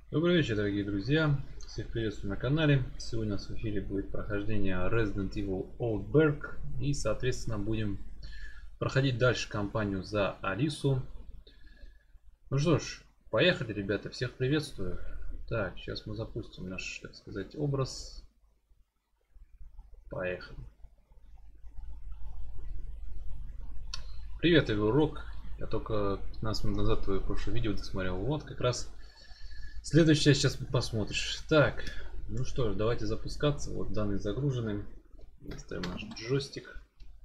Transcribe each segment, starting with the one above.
Добрый вечер, дорогие друзья. Всех приветствую на канале. Сегодня у нас в эфире будет прохождение Resident Evil Outbreak. И, соответственно, будем проходить дальше кампанию за Алису. Ну что ж, поехали, ребята. Всех приветствую. Так, сейчас мы запустим наш, так сказать, образ. Поехали. Привет, Evil Rock. Я только 15 минут назад твое прошлое видео досмотрел. Вот как раз следующее сейчас посмотришь. Так, ну что ж, давайте запускаться. Вот данные загружены. Ставим наш джойстик.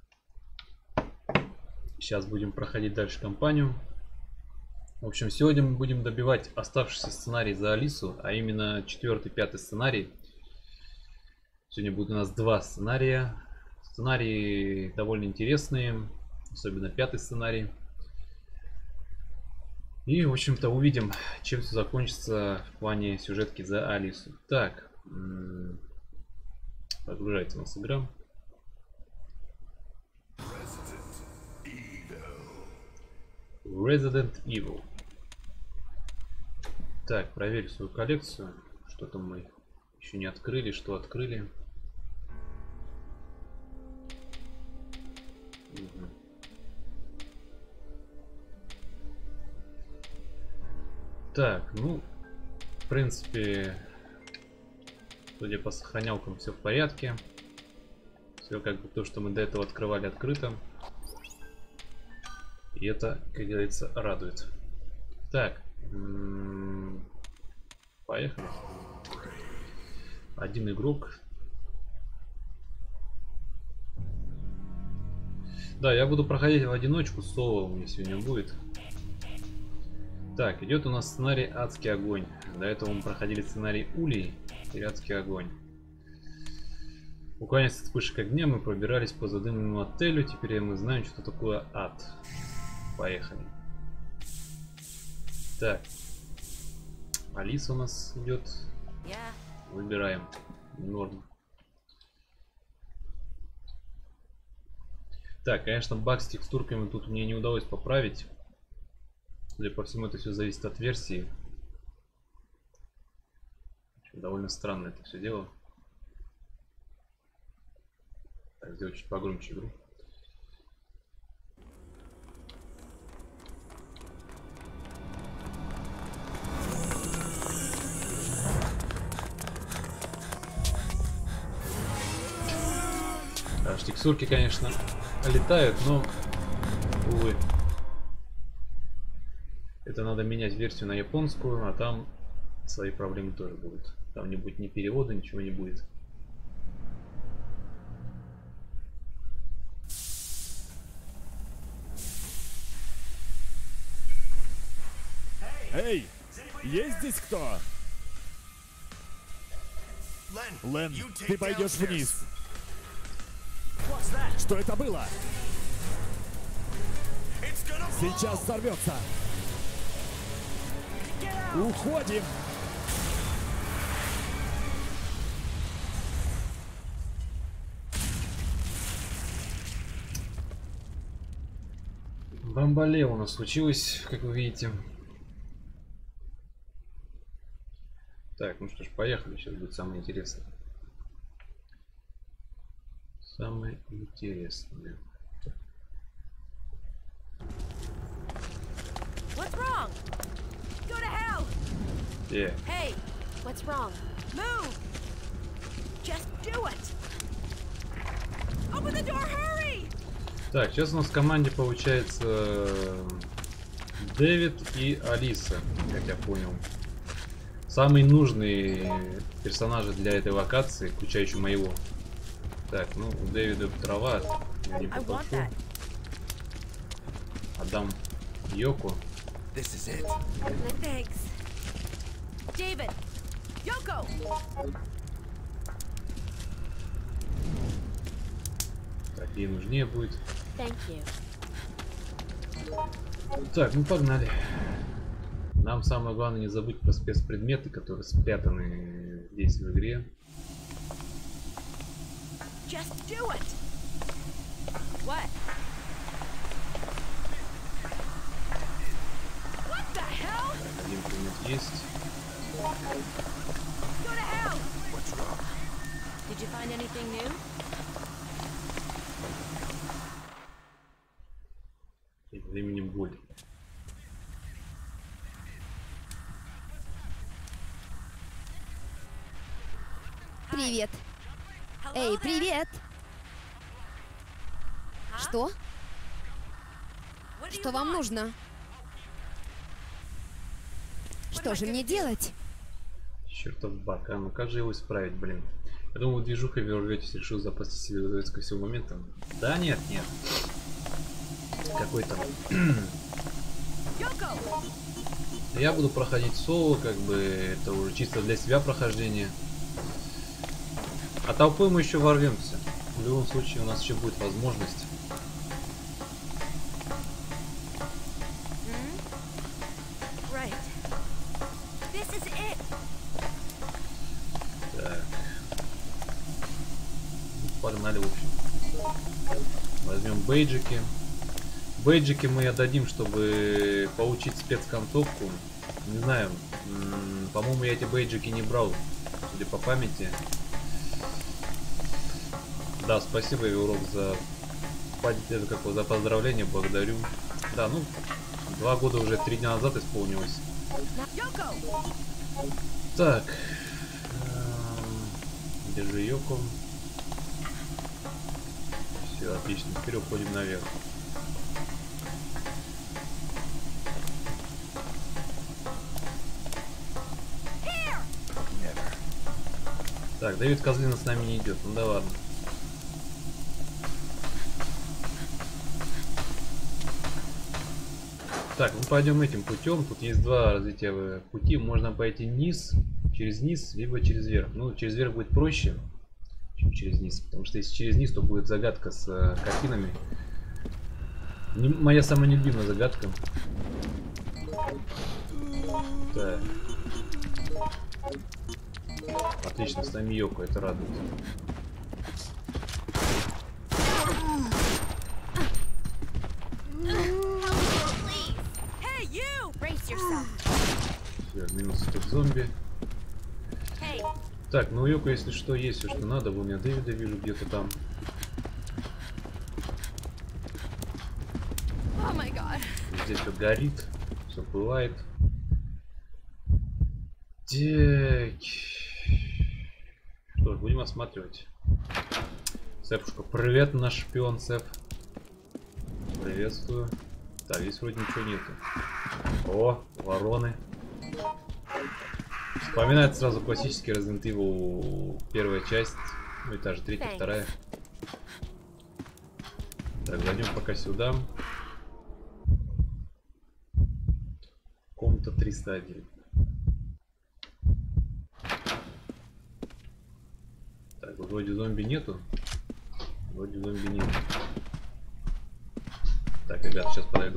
Сейчас будем проходить дальше кампанию. В общем, сегодня мы будем добивать оставшийся сценарий за Алису, а именно 4-й, 5-й сценарий. Сегодня будет у нас два сценария. Сценарии довольно интересные, особенно 5-й сценарий. И, в общем-то, увидим, чем все закончится в плане сюжетки за Алису. Так, прогружается у нас игра. Resident Evil. Так, проверь свою коллекцию. Что-то мы еще не открыли, что открыли. Угу. Так, ну, в принципе, судя по сохранялкам, все в порядке. Все как бы то, что мы до этого открывали, открыто. И это, как говорится, радует. Так, поехали. Один игрок. Да, я буду проходить в одиночку, соло у меня сегодня будет. Так, идет у нас сценарий «Адский огонь». До этого мы проходили сценарий «Улей» и «Адский огонь». Буквально с вспышкой огня мы пробирались по задымленному отелю. Теперь мы знаем, что такое ад. Поехали. Так. Алиса у нас идет. Выбираем. Норм. Так, конечно, баг с текстурками тут мне не удалось поправить. Судя по всему, это все зависит от версии. Довольно странно это все дело. Так, сделать чуть погромче игру. Аж текстурки, конечно, летают, но, увы. Это надо менять версию на японскую, а там свои проблемы тоже будут. Там не будет ни перевода, ничего не будет. Эй, есть здесь кто? Лэн, ты пойдешь вниз. Что это было? Сейчас взорвется. Уходим. Бомбале у нас случилось, как вы видите. Так, ну что ж, поехали. Сейчас будет самое интересное. Самое интересное. What's wrong? Go to hell! Yeah. Hey, what's wrong? Move! Just do it! Open the door, hurry! Так, сейчас у нас в команде получается Дэвид и Алиса, как я понял. Самые нужные персонажи для этой локации, включая еще моего. Так, ну у Дэвида трава, я не попрошу. Отдам Йоко. Thanks. David! Yoko! Так, ей нужнее будет. Thank you. Так, ну погнали. Нам самое главное не забыть про спецпредметы, которые спрятаны здесь в игре. Just do it! What? What the hell? Так, один предмет есть. Go to hell! Did you find anything new? Тем временем боль. Привет. Эй, привет. Что? Что вам нужно? Что же мне делать? Чертов баг. А ну как же его исправить, блин? Я думал, вы движухой ворветесь, решил запастись себе готовиться ко всему моменту. Да нет, нет. Какой там. Я буду проходить соло, как бы это уже чисто для себя прохождение. А толпой мы еще ворвемся. В любом случае у нас еще будет возможность. Так. Погнали, в общем. Возьмем бейджики. Бейджики мы отдадим, чтобы получить спецконцовку. Не знаю. По-моему, я эти бейджики не брал. Судя по памяти. Да, спасибо, Еврок, за за поздравление, благодарю. Да, ну, 2 года уже 3 дня назад исполнилось. Так. Держи Йоко. Все, отлично. Теперь уходим наверх. Так, Давид Козлина с нами не идет. Ну да ладно. Так, мы пойдем этим путем. Тут есть 2 развития пути. Можно пойти через низ, либо через верх. Ну, через верх будет проще, чем через низ. Потому что если через низ, то будет загадка с картинами. Моя самая нелюбимая загадка. Так. Отлично, с нами Йоко, это радует. Все, минус этот зомби. Так, ну у Йоко, если что, есть все, что надо. Вон я Дэвида вижу где-то там. Здесь все горит, все пылает. Так. Что ж, будем осматривать. Сэпушка, привет, наш шпион Сэп. Приветствую. Так, здесь вроде ничего нету. О, вороны. Вспоминает сразу классический Resident Evil первая часть. Ну и та же третья, вторая. Так, зайдем пока сюда. Комната 301. Так, вроде зомби нету. Вроде зомби нету. Так, ребят, сейчас подойду.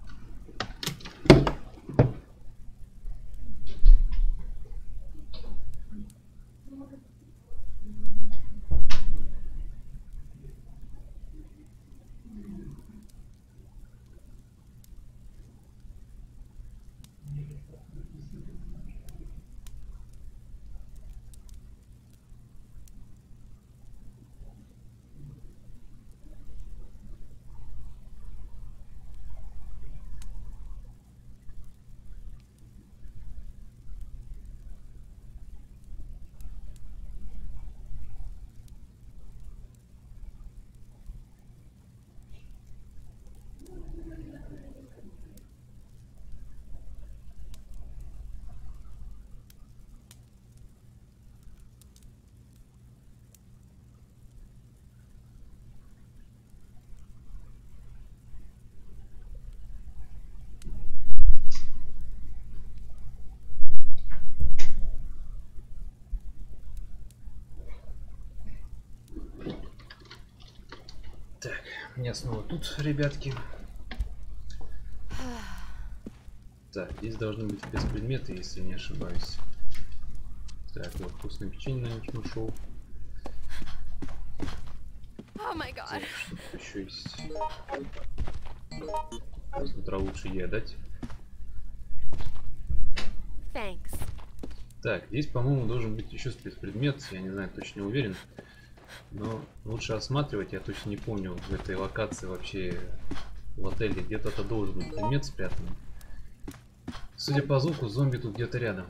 Так, я снова тут, ребятки. Так, здесь должны быть спецпредметы, если не ошибаюсь. Так, вот вкусное печенье на них нашел. Так, что тут еще есть? С утра лучше ей отдать. Thanks. Так, здесь, по-моему, должен быть еще спецпредмет. Я не знаю, точно не уверен. Но лучше осматривать. Я точно не помню в этой локации вообще в отеле. Где-то должен быть предмет спрятан. Судя по звуку, зомби тут где-то рядом.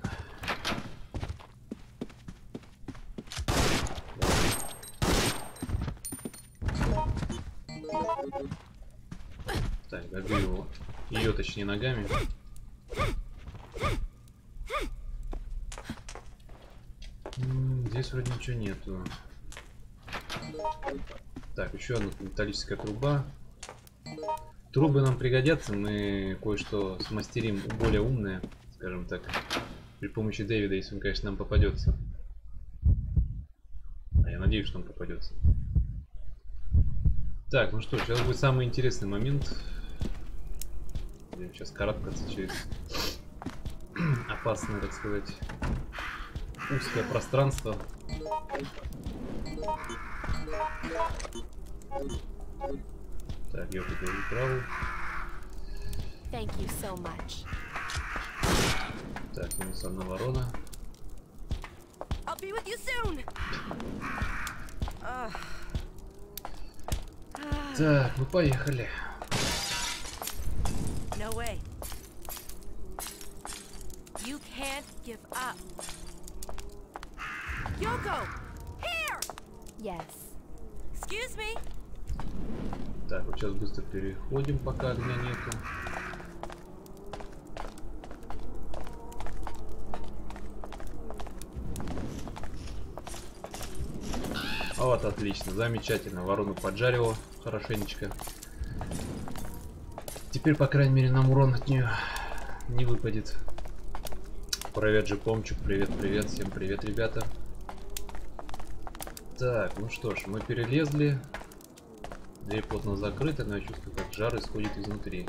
Так, добью его. Ее, точнее, ногами. Здесь вроде ничего нету. Так, еще одна металлическая труба. Трубы нам пригодятся. Мы кое-что смастерим более умное, скажем так, при помощи Дэвида, если он, конечно, нам попадется. А я надеюсь, что он попадется. Так, ну что, сейчас будет самый интересный момент. Будем сейчас карабкаться через опасное, так сказать, узкое пространство. Так, я подаю правую. Thank you so much. Так, минус одна ворона. I'll be with you soon. Так, ну поехали. No way. You can't give up. Yoko, here. Yes. Excuse me. Так, вот сейчас быстро переходим, пока огня нету. Вот, отлично, замечательно. Ворону поджарила хорошенечко. Теперь, по крайней мере, нам урон от нее не выпадет. Привет, Джипомчик, привет, всем привет, ребята. Так, ну что ж, мы перелезли. Дверь плотно закрыта, но я чувствую, как жар исходит изнутри.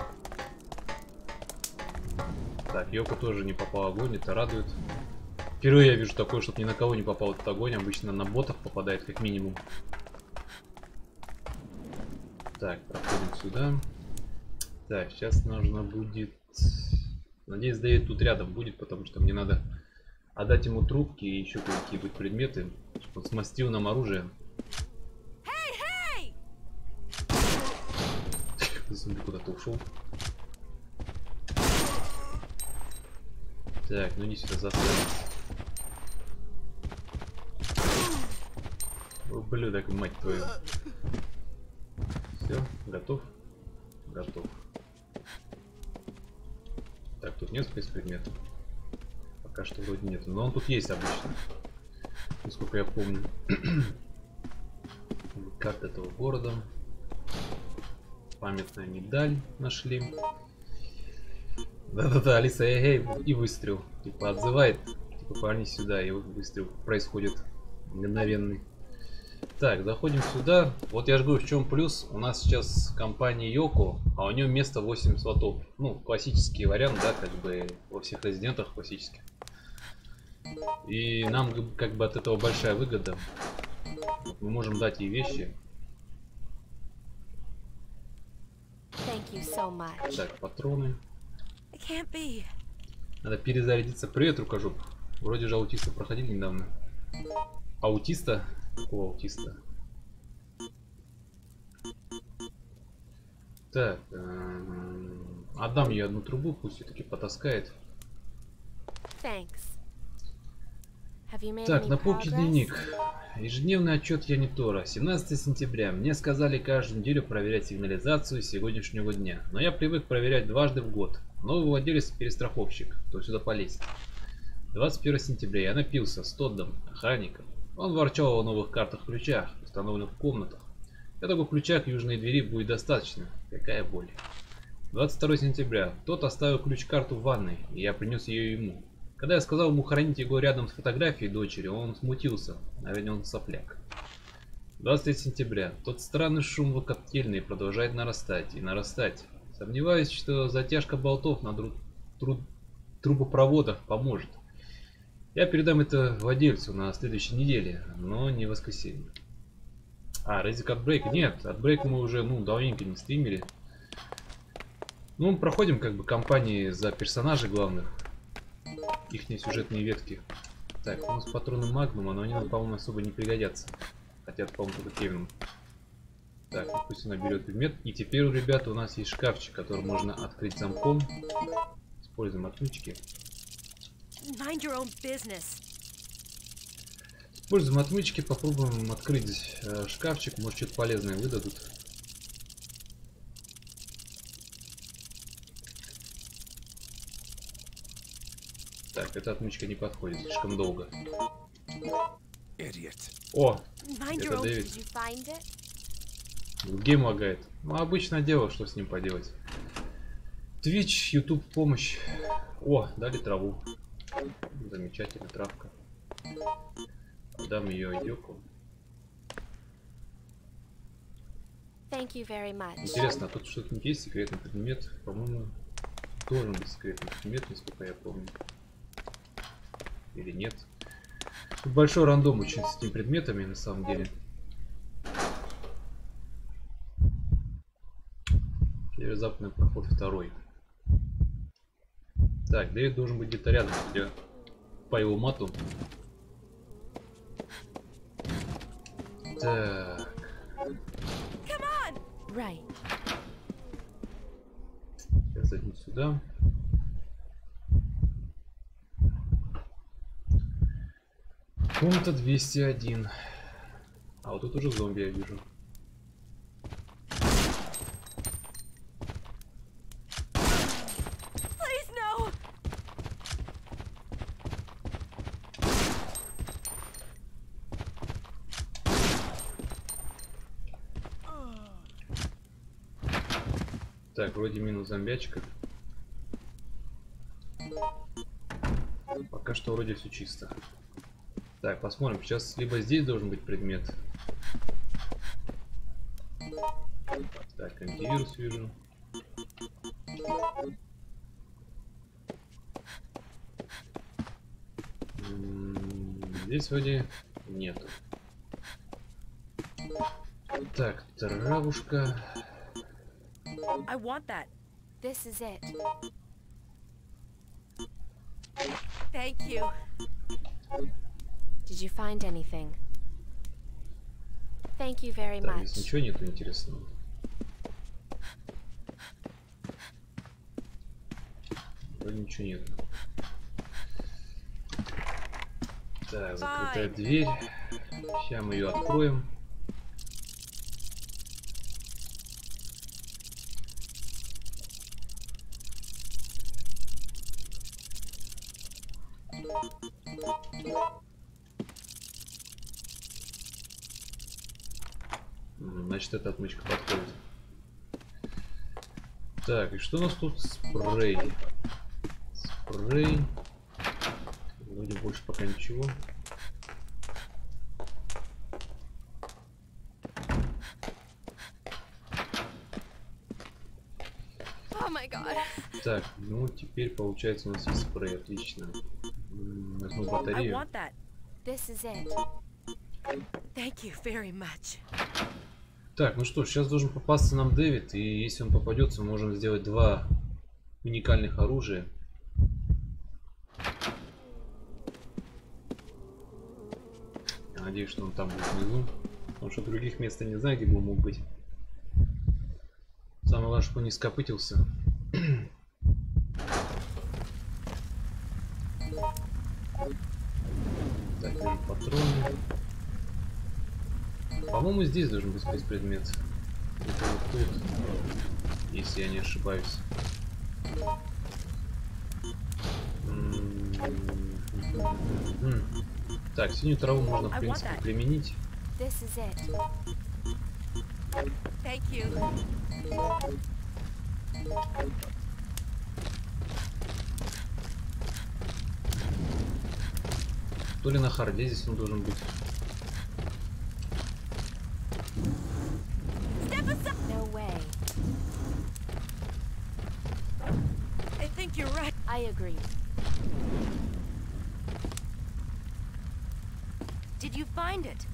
Так, Йоко тоже не попал в огонь, это радует. Впервые я вижу такое, чтобы ни на кого не попал этот огонь. Обычно на ботов попадает как минимум. Так, проходим сюда. Так, сейчас нужно будет... Надеюсь, Дэвид тут рядом будет, потому что мне надо отдать ему трубки и еще какие-нибудь предметы. Чтобы он смастил нам оружие. Зомби куда-то ушел. Так, ну не сюда застрелись. Ублюдок, мать твою. Все, готов? Готов. Так, тут нет спецпредметов? Пока что вроде нет. Но он тут есть обычно. Насколько я помню. Карта этого города. Памятная медаль нашли. Да-да-да, Алиса, эй, и выстрел. Типа отзывает. Типа парни сюда, и выстрел происходит мгновенный. Так, заходим сюда. Вот я же говорю, в чем плюс. У нас сейчас компания Йоко, а у нее место 8 слотов. Ну, классический вариант, да, как бы во всех резидентах классических. И нам как бы от этого большая выгода. Мы можем дать ей вещи. Thank you so much. Так, патроны. It can't be. Надо перезарядиться. Привет, рукожоп. Вроде же аутиста проходили недавно. Аутиста? Какого аутиста? Так. Отдам ей одну трубу, пусть все-таки потаскает. Thanks. Have you made Так, any на полке progress? дневник. Ежедневный отчет Янитора. 17 сентября. Мне сказали каждую неделю проверять сигнализацию сегодняшнего дня. Но я привык проверять дважды в год. Новый владелец перестраховщик. Кто сюда полезет? 21 сентября. Я напился с Тоддом, охранником. Он ворчал о новых картах-ключах, установленных в комнатах. Я такой ключа к южной двери будет достаточно. Какая боль. 22 сентября. Тот оставил ключ-карту в ванной, и я принес ее ему. Когда я сказал ему хранить его рядом с фотографией дочери, он смутился. Наверное, он сопляк. 23 сентября. Тот странный шум в коктейльной продолжает нарастать и нарастать. Сомневаюсь, что затяжка болтов на трубопроводах поможет. Я передам это владельцу на следующей неделе, но не в воскресенье. Резик Отбрейк. Нет, Отбрейк мы уже, давненько не стримили. Мы проходим как бы кампании за персонажей главных. Ихние сюжетные ветки. Так, у нас патроны Магнума, но они нам, по-моему, особо не пригодятся. Хотя, по-моему, только Кевину. Так, ну пусть она берет предмет. И теперь, ребята, у нас есть шкафчик, который можно открыть замком. Используем отмычки. Mind your own business. Используем отмычки, попробуем открыть шкафчик. Может, что-то полезное выдадут. Так, эта отмычка не подходит, слишком долго. О, Mind это your own. Дэвид. Did you find it? Гейм лагает. Ну, обычное дело, что с ним поделать. Twitch, YouTube, помощь. О, дали траву. Замечательно, травка. Дам ее Йоку. Thank you very much. Интересно, а тут что-то есть, секретный предмет? По-моему, должен быть секретный предмет, насколько я помню. Или нет? Тут большой рандом очень с этими предметами, на самом деле. Северо-западный проход второй. Так, Дэвид должен быть где-то рядом, где по его мату. Так. Right. Сейчас зайдем сюда. Комната 201. А вот тут уже зомби я вижу. Please no. Так, вроде минус зомбячка. Пока что вроде все чисто. Так, посмотрим. Сейчас либо здесь должен быть предмет. Так, антивирус вижу. Здесь вроде нету. Так, травушка. I want that. This is it. Thank you. Did you find anything? Thank you very Так, здесь much. ничего нету интересного. Вроде ничего нет. Так, закрытая дверь. Сейчас мы ее откроем. Значит, эта отмычка подходит. Так, и что у нас тут? Спрей. Спрей. Вроде больше пока ничего. Oh my god. Так, ну теперь получается у нас есть спрей, отлично. Возьму I батарею. want that. This is it. Thank you very much. Так, ну что ж, сейчас должен попасться нам Дэвид, и если он попадется, мы можем сделать два уникальных оружия. Я надеюсь, что он там будет внизу, потому что других мест я не знаю, где бы он мог быть. Самое главное, чтобы он не скопытился. Так, вижу патроны. По-моему, здесь должен быть спецпредмет. Это вот тут, если я не ошибаюсь. Так, синюю траву можно, в принципе, применить. This is it. Thank you. То ли на харде здесь он должен быть. No way. I think you're right. I agree. Did you find it?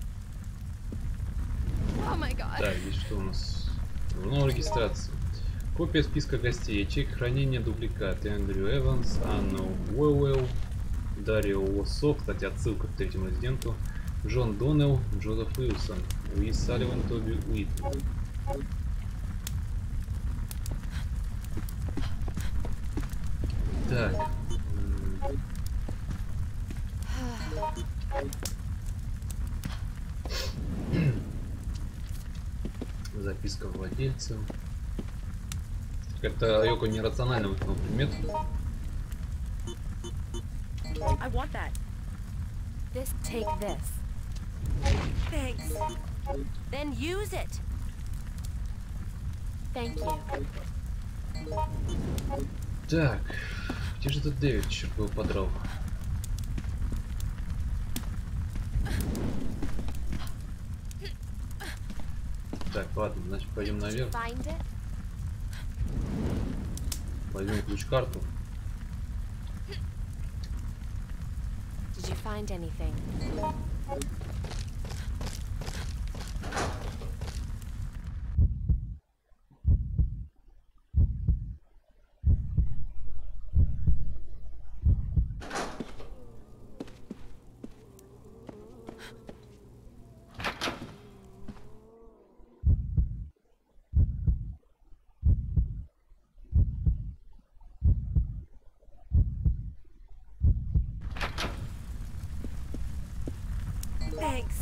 Oh my god. Так, здесь что у нас? Журнал регистрации. Копия списка гостей. Ячейка хранения, дубликат. Эндрю Эванс, Анна Уэлл, Дарио Уоссо, кстати, отсылка к третьему резиденту. Джон Доннелл, Джозеф Уилсон, Уиз Салливан, Тоби Уитли. Так. Записка владельца. Как-то Айоко нерационально выкинул предмет. I want that. Take this. Thanks. Then use it. Thank you. Так, где же этот Дэвид, черт его подрал? Так, ладно, значит пойдем наверх. Find it? Возьмем ключ-карту. Did you find anything? Thanks.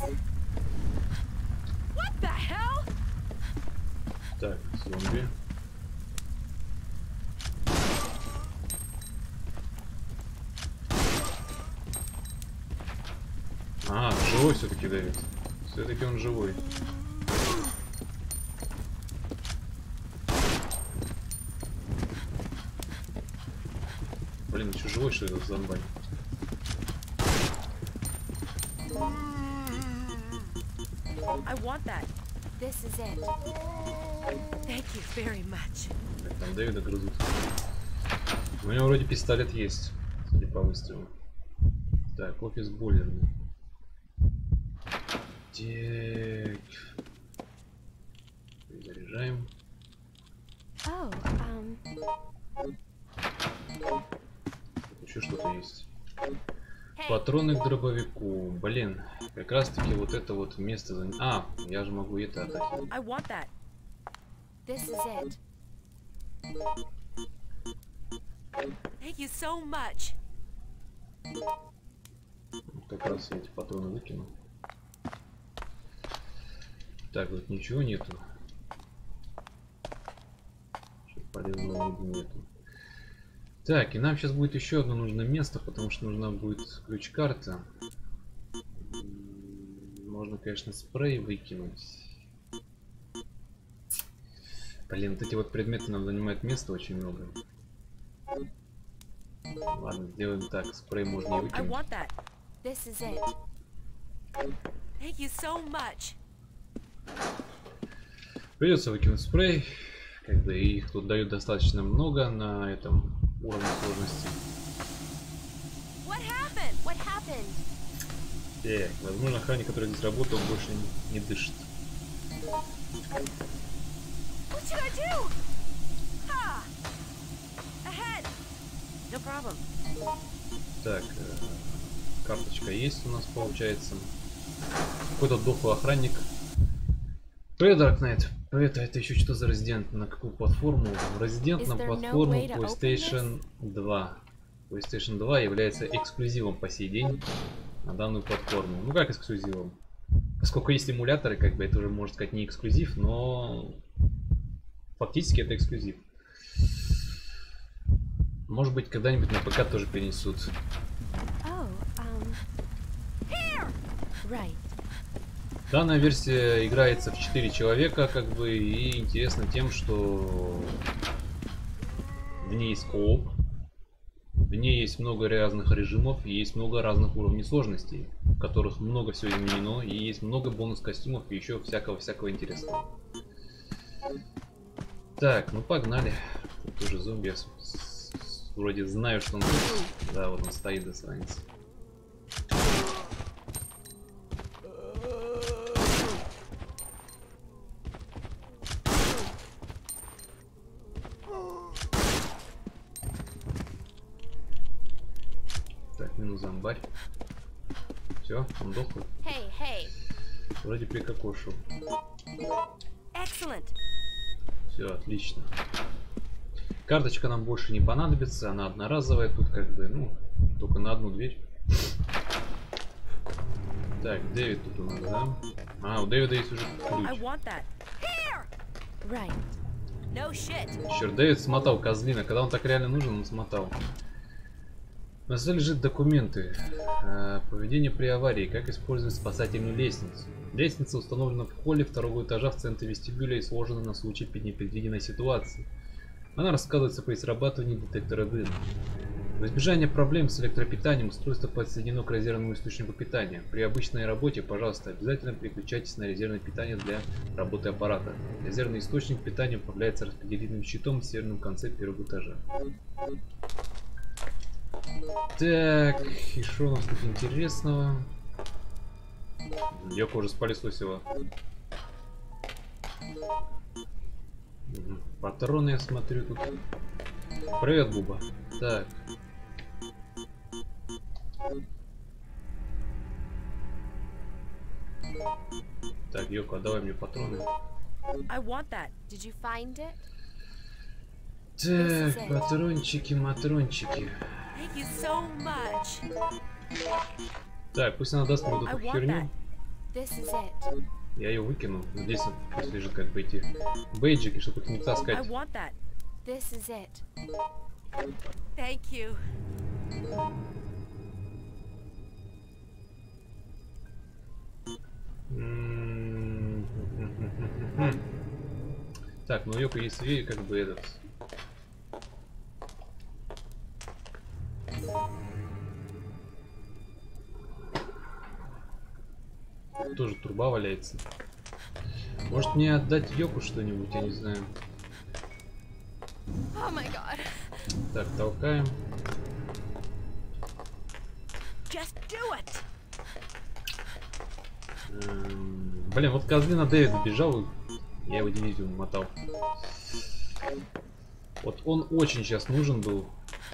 What the hell? Так, зомби. А, живой все-таки Дэвид. Все-таки он живой. Блин, еще живой, что это зомбань? I want that. This is it. Thank you very much. Так, там Дэвида грызут. У него вроде пистолет есть, судя по выстрелу. Так, офис бойлерный. Так. Заряжаем. Oh, Еще что-то есть. Hey, Патроны к дробовику. Блин, как раз таки вот это вот место. А, я же могу это отдать. I want that. this is it. Thank you so much. Как раз я эти патроны выкину. Так, вот ничего нету. Что-то полезного вроде нету. Так, и нам сейчас будет еще одно нужное место, потому что нужна будет ключ-карта. Можно, конечно, спрей выкинуть. Блин, вот эти вот предметы нам занимают места очень много. Ладно, сделаем так. Спрей можно не I выкинуть. want that. This is it. Thank you so much. Придется выкинуть спрей. Когда их тут дают достаточно много на этом уровне сложности. What happened? What happened? Возможно, охранник, который здесь работал, больше не дышит. What should I do? Ha! Ahead. No problem. Так, карточка есть у нас, получается. Какой-то дохлый охранник. Привет, Dark Knight. Привет, а это еще что за резидент? На какую платформу? Резидент на Is there no платформу way to open PlayStation 2. PlayStation 2 является эксклюзивом по сей день на данную платформу. Ну как эксклюзивом? Поскольку есть эмуляторы, как бы это уже можно сказать не эксклюзив, но фактически это эксклюзив. Может быть, когда-нибудь на ПК тоже перенесут. Oh, Here! right. Данная версия играется в 4 человека, как бы, и интересно тем, что в ней есть кооп, в ней есть много разных режимов, и есть много разных уровней сложностей, в которых много всего изменено, и есть много бонус-костюмов и еще всякого интересного. Так, ну погнали. Тут тоже зомби, я вроде знаю, что он тут. Да, вот он стоит, засранец. Так, минус зомби. хабарь. Все, он дохлый. Hey, hey. Вроде прикокошил. Excellent. Все, отлично. Карточка нам больше не понадобится, она одноразовая. Тут как бы, ну, только на одну дверь. Так, Дэвид тут у нас, да? А, у Дэвида есть уже ключ. I want that. Here. Right. No shit. Черт, Дэвид смотал козлина. Когда он так реально нужен, он смотал. На столе лежат документы. Поведение при аварии. Как использовать спасательную лестницу. Лестница установлена в холле второго этажа в центре вестибюля и сложена на случай непредвиденной ситуации. Она раскладывается при срабатывании детектора дыма. В избежание проблем с электропитанием устройство подсоединено к резервному источнику питания. При обычной работе, пожалуйста, обязательно переключайтесь на резервное питание для работы аппарата. Резервный источник питания управляется распределительным щитом в северном конце первого этажа. Так, и что у нас тут интересного? Йоко уже спалисосила. Патроны я смотрю тут. Привет, Буба. Так. Так, Йоко, давай мне патроны. I want that. Did you find it? Так, патрончики, матрончики. Thank you so much. Так, пусть она даст мне вот I эту want херню. that. This is it. Я ее выкину. Здесь вот лежит как бы эти бейджики, чтобы их не I таскать. want that. This is it. Thank you. Так, ну у Йоко есть как бы этот. Тоже труба валяется. Может мне отдать Йоку что-нибудь, я не знаю. Oh my god. Так, толкаем. Just do it. Блин, вот козлина Дэвида бежал, я его дивизию мотал. Вот он очень сейчас нужен был.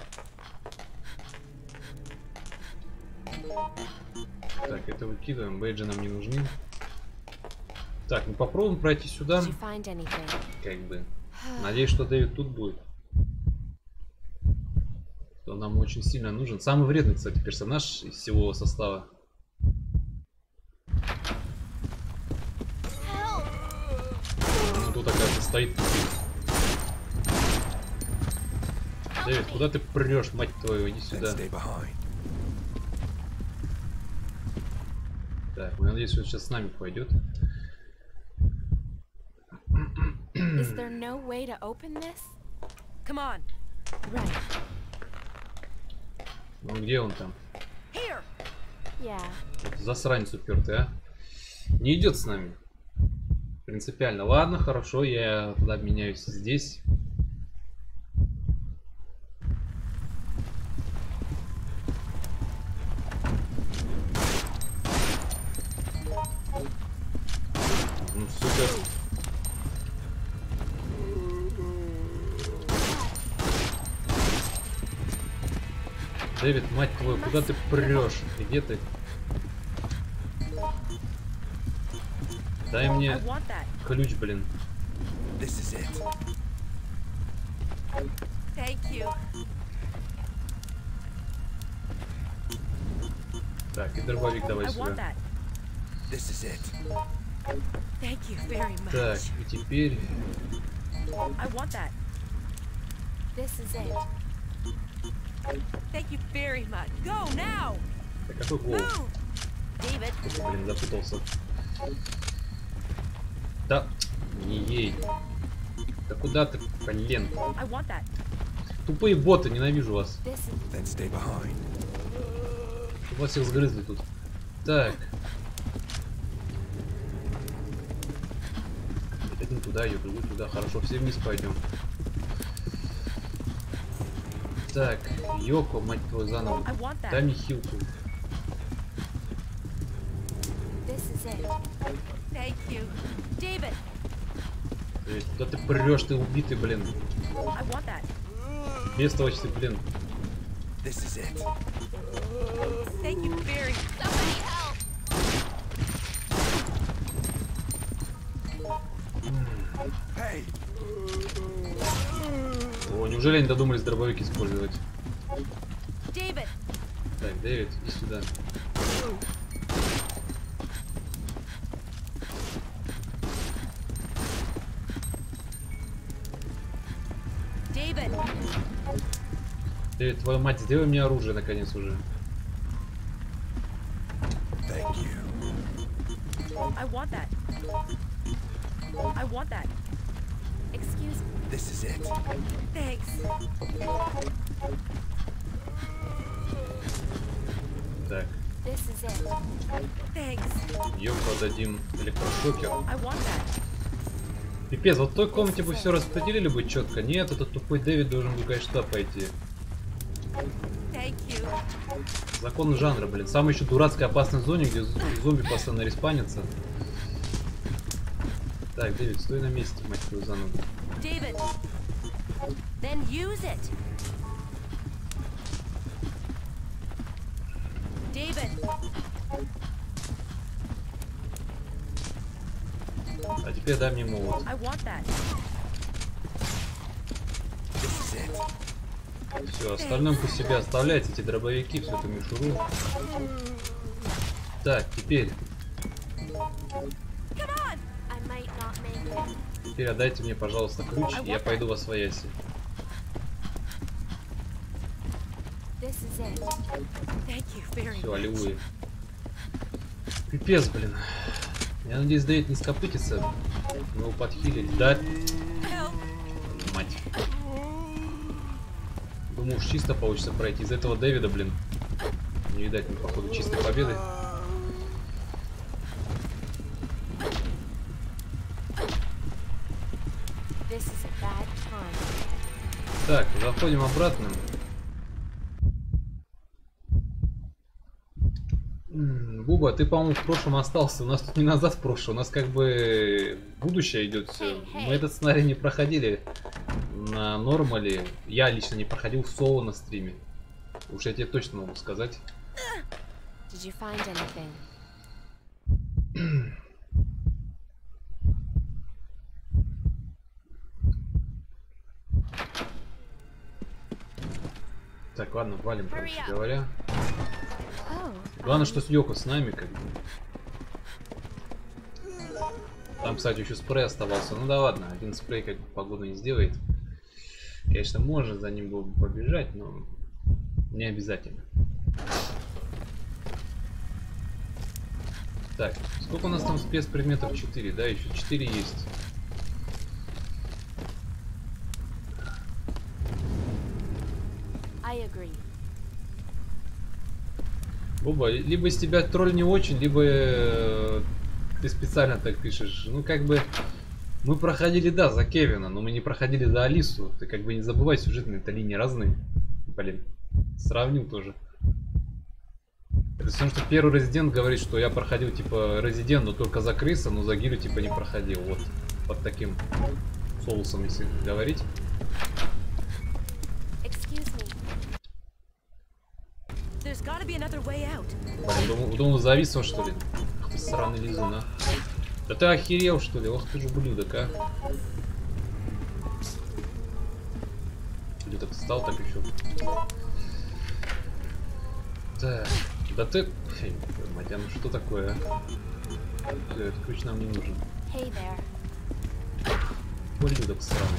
Так, это выкидываем, бейджи нам не нужны. Так, ну попробуем пройти сюда. Did you find anything? Как бы. Надеюсь, что Дэвид тут будет. Он нам очень сильно нужен. Самый вредный, кстати, персонаж из всего состава. Ну, тут, оказывается, стоит. Дэвид, куда ты прешь, мать твою, иди сюда. Так, я надеюсь, он сейчас с нами пойдет. Is there no way to open this? Come on. Right. Ну где он там? Here. Yeah. Засранец упертый, а? Не идет с нами. Принципиально. Ладно, хорошо, я тогда меняюсь здесь. Ну, супер. Дэвид, мать твою, куда ты прешь? Где ты? Дай мне I want that. ключ, блин. This is it. Thank you. Так, и дробовик давай I want сюда. that. This is it. Thank you very much. Так, и теперь... I want that. This is it. Thank you very much. Go now. Так, какой гол? Move. David. Блин, запутался. Да, не ей. Да куда ты, блин? I want that. Тупые боты, ненавижу вас. This is Then stay behind. Чтоб вас всех сгрызли тут. Так. Один туда, ее другой туда. Хорошо, все вниз пойдем. Так, Йоко, мать твою, заново. I want Дай that. мне хилку. this is it. Thank you. David. Куда ты прешь, ты убитый, блин. I want that. Бестолочь ты, блин. This is it. Thank you very Somebody help! Hey, О, неужели они додумались дробовик использовать? David. Так, Дэвид, иди сюда. David. Дэвид, твою мать, сделай мне оружие наконец уже. thank you. I want that. I want that. Excuse me. This is it. Thanks. Так, This is it. Thanks. ее продадим электрошокер. I want that. Пипец, вот в той комнате бы все распределили бы четко. Нет, этот тупой Дэвид должен был, конечно, туда пойти. Thank you. Закон жанра, блин. Самой еще дурацкой опасной зоне, где зомби постоянно респанятся. Так, Дэвид, стой на месте, мать твою за ногу. David. Then use it. David. А теперь дай мне молот. I want that. This is it. Все, остальным по себе оставляйте эти дробовики, всю эту мишуру. Так, теперь Come on. I might not make it. Теперь отдайте мне, пожалуйста, ключ, и я пойду во свояси. This is it. Thank you very Все, much. аллилуйя. Пипец, блин. Я надеюсь, Дэвид не скопытится. Мы его подхилить. Да, Help. мать. Думаю, уж чисто получится пройти. Из этого Дэвида, блин, не видать мне, походу, чистой победы. This is a bad time. Так, заходим обратно. Буба, ты, по-моему, в прошлом остался. У нас тут не назад в прошлое, у нас как бы будущее идет все. Мы этот сценарий не проходили на нормале. Я лично не проходил в соло на стриме. Уж я тебе точно могу сказать. Did you find anything? Так, ладно, валим, короче Hurry up. говоря. Oh. Главное, что с Йоко с нами, как бы. Там, кстати, еще спрей оставался. Ну да ладно, один спрей как бы погоду не сделает. Конечно, можно за ним было бы побежать, но не обязательно. Так, сколько у нас там спецпредметов? 4, да? Еще 4 есть. I agree. Буба, либо из тебя тролль не очень, либо ты специально так пишешь. Ну, как бы, мы проходили, да, за Кевина, но мы не проходили за Алису. Ты как бы не забывай, сюжетные-то линии разные. Блин, сравнил тоже. Это все, что первый Резидент говорит, что я проходил, типа, Резидент, но только за Криса, но за Гилю, типа, не проходил. Вот, под таким соусом, если говорить. Excuse me. There's gotta be another way out. Блин, думал, завис, что ли? Ах ты сраный лизун, а. Да ты охерел, что ли? Ох ты же ублюдок, а. Или так встал, так еще. Так, да ты... Фу, мать, а ну что такое, а? Всё, этот ключ нам не нужен. Hey there. Ублюдок сраный.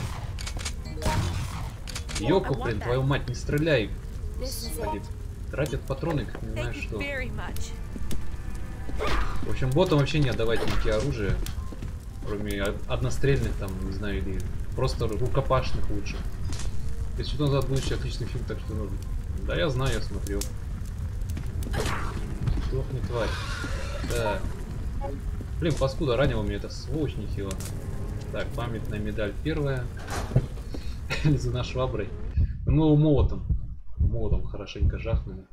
Йоко, блин, твою мать, не стреляй. Господи. Тратят патроны, как не знаю Thank you что. very much. В общем, ботам вообще не отдавайте никакие оружия. Кроме однострельных там, не знаю, или просто рукопашных лучше. Если что назад будущий отличный фильм, так что нужно. Да, я знаю, я смотрел. Сдохни, тварь. Да. Блин, паскуда, ранила меня эта сволочь нехило. Так, памятная медаль первая. За шваброй. Мы его молотом. Молотом хорошенько жахнули.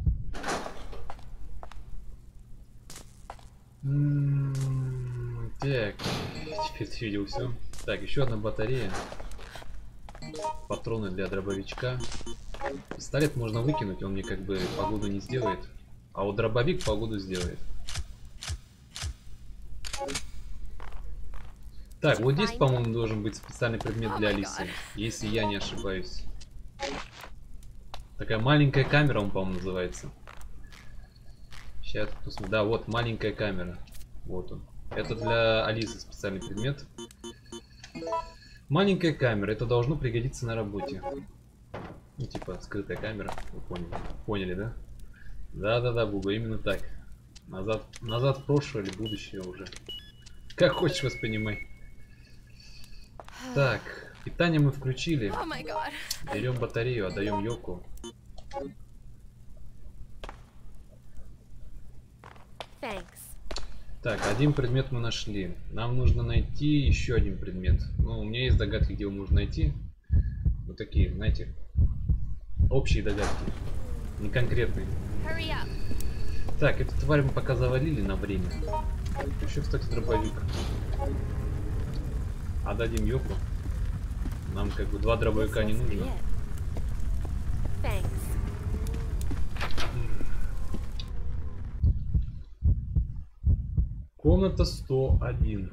Так, теперь ты видел все. Так, еще одна батарея. Патроны для дробовичка. Пистолет можно выкинуть, он мне как бы погоду не сделает. А вот дробовик погоду сделает. Так, вот здесь, по-моему, должен быть специальный предмет для Алисы, если я не ошибаюсь. Такая маленькая камера, он, по-моему, называется. Сейчас посмотрим. Да, вот маленькая камера. Вот он. Это для Алисы специальный предмет. Маленькая камера. Это должно пригодиться на работе. Ну, типа, скрытая камера. Вы поняли? Поняли, да? Да-да-да, Буба, именно так. Назад в прошлое или будущее уже. Как хочешь воспринимай. Так, питание мы включили. Oh my God. Берем батарею, отдаем Йоку. Thanks. Так, один предмет мы нашли. Нам нужно найти еще один предмет. Ну, у меня есть догадки, где его можно найти. Вот такие, знаете, общие догадки. Не конкретные. Hurry up. Так, эту тварь мы пока завалили на время. Еще, кстати, дробовик. Отдадим Йоку. Нам как бы 2 дробовика не нужно. Thanks. Комната 101.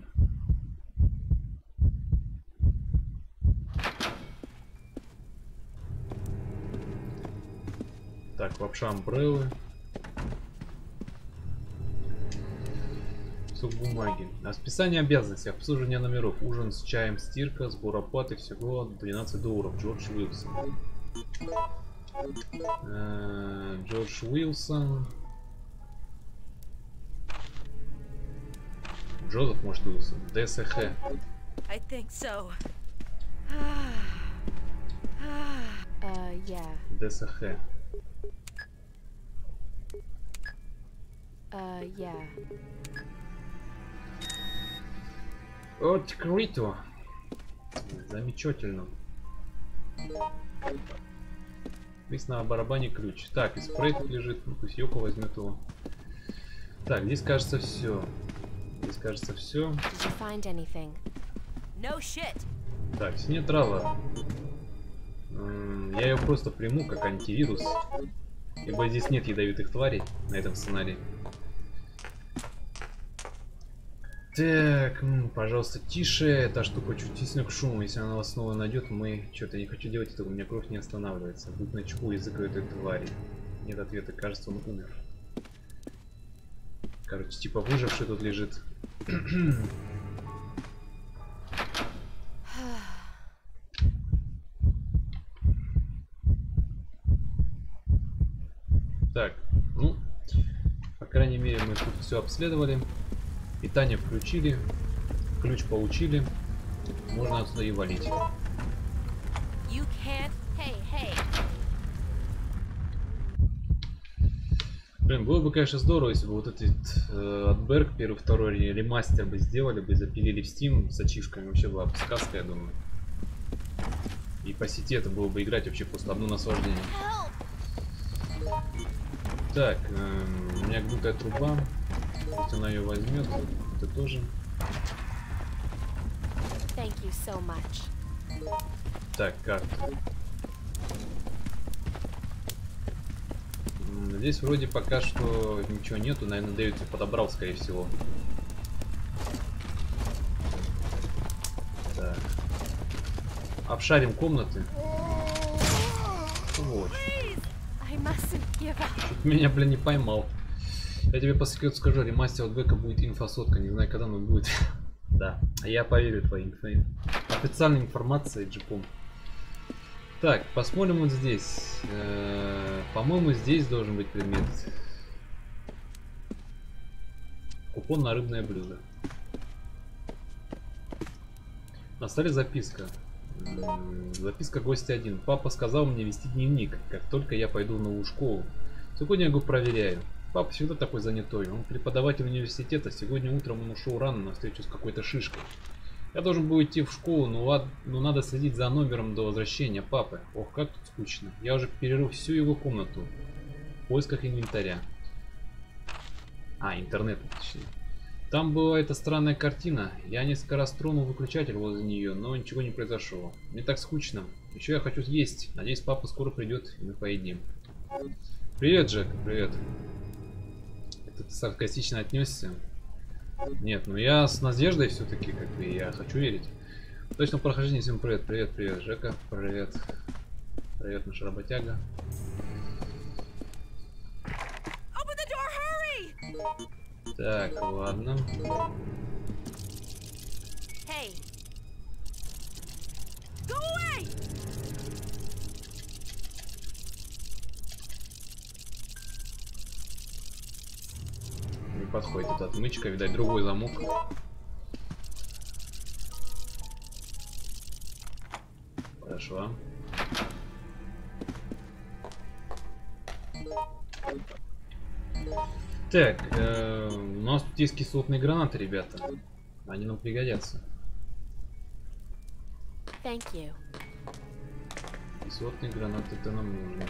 Так, лапша амбреллы. Кусок бумаги. Расписание обязанностей. Обслуживание номеров. Ужин с чаем, стирка, сбор оплаты. Всего $12. Джордж Уилсон. Джордж Уилсон. Джозеф, может, Уилсон. ДСХ. I think so. Yeah. ДСХ. Yeah. Открыто. Замечательно. Здесь на барабане ключ. Так, и спрей тут лежит. Ну, пусть Йоко возьмет его. Так, здесь кажется все. Здесь кажется все. Did you find anything? No shit. Так, синяя трава. Я ее просто приму как антивирус. Ибо здесь нет ядовитых тварей на этом сценарии. Так, пожалуйста, тише. Эта штука чувствительна к шуму. Если она вас снова найдет, мы что-то не хочу делать, это у меня кровь не останавливается. Будь начеку язык этой твари. Нет ответа, кажется, он умер. Короче, типа выживший тут лежит. Так, ну, по крайней мере, мы тут все обследовали. Питание включили, ключ получили. Можно отсюда и валить. You can't. Hey, hey. Блин, было бы, конечно, здорово, если бы вот этот от Berg первый, второй ремастер бы сделали, бы запилили в Steam с ачивками. Вообще была бы сказка, я думаю. И по сети это было бы играть вообще просто одно наслаждение. Так, у меня гнутая труба. Пусть она ее возьмет. Это тоже. Thank you so much. Так, карта. Здесь вроде пока что ничего нету. Наверное, Дэвид подобрал, скорее всего. Так. Обшарим комнаты. Вот. I mustn't give up. Чуть меня, блин, не поймал. Я тебе по секрету скажу, ремастер от Бека будет инфосотка. Не знаю, когда, но будет. Да, я поверю твоей официальной информации, Джипом. Так, посмотрим вот здесь. По-моему, здесь должен быть предмет. Купон на рыбное блюдо. На столе записка. Записка гостя 1. Папа сказал мне вести дневник, как только я пойду в новую школу. Сегодня я его проверяю. Папа всегда такой занятой. Он преподаватель университета. Сегодня утром он ушел рано на встречу с какой-то шишкой. Я должен был идти в школу, но надо следить за номером до возвращения папы. Ох, как тут скучно. Я уже перерыл всю его комнату в поисках инвентаря. Интернет, точнее. Там была эта странная картина. Я несколько раз тронул выключатель возле нее, но ничего не произошло. Мне так скучно. Еще я хочу есть. Надеюсь, папа скоро придет, и мы поедим. Привет, Джек. Привет. Ты саркастично отнесся. Нет, ну я с надеждой все-таки, как бы, я хочу верить. Точно прохождение, всем привет, привет, привет, Жека, привет. Привет, наш работяга. Open the door, hurry! Так, ладно. Hey. Go away! Не подходит эта отмычка, видать, другой замок. Хорошо. Так, у нас тут есть кислотные гранаты, ребята. Они нам пригодятся. Thank you. Кислотные гранаты это нам нужно.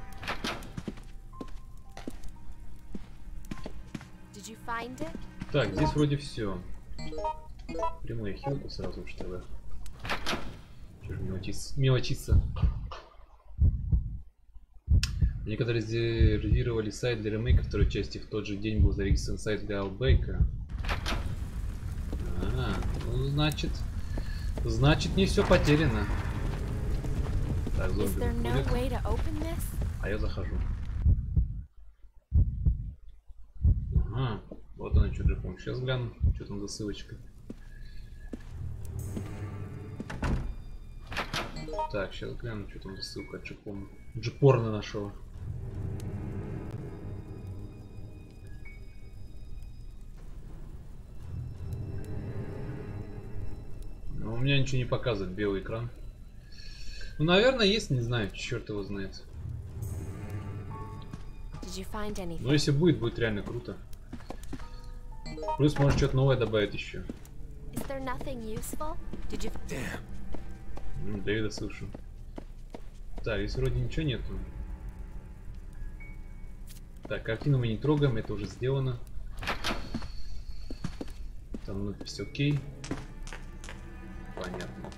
Did you find it? Так, здесь вроде все. Прямую хилку сразу, что ли. Чё ж мелочиться. Некоторые резервировали сайт для ремейка второй части. В тот же день был зарегистрирован сайт для Outbreak. Ну значит не все потеряно. Так, Is зомби there no выходит. way to open this? А я захожу. Ага, вот она что, Джипом. Сейчас гляну, что там за ссылочка. Так, сейчас гляну, что там за ссылка от Джипом. Джипорно нашел. Но у меня ничего не показывает, белый экран. Ну, наверное, есть, не знаю, черт его знает. Did you find anything? Но если будет реально круто. Плюс может что-то новое добавить еще. Is there nothing useful? Did you? Damn. Дэвида слышу. Так, здесь вроде ничего нету. Так, картину мы не трогаем, это уже сделано. Там надпись окей. Понятно.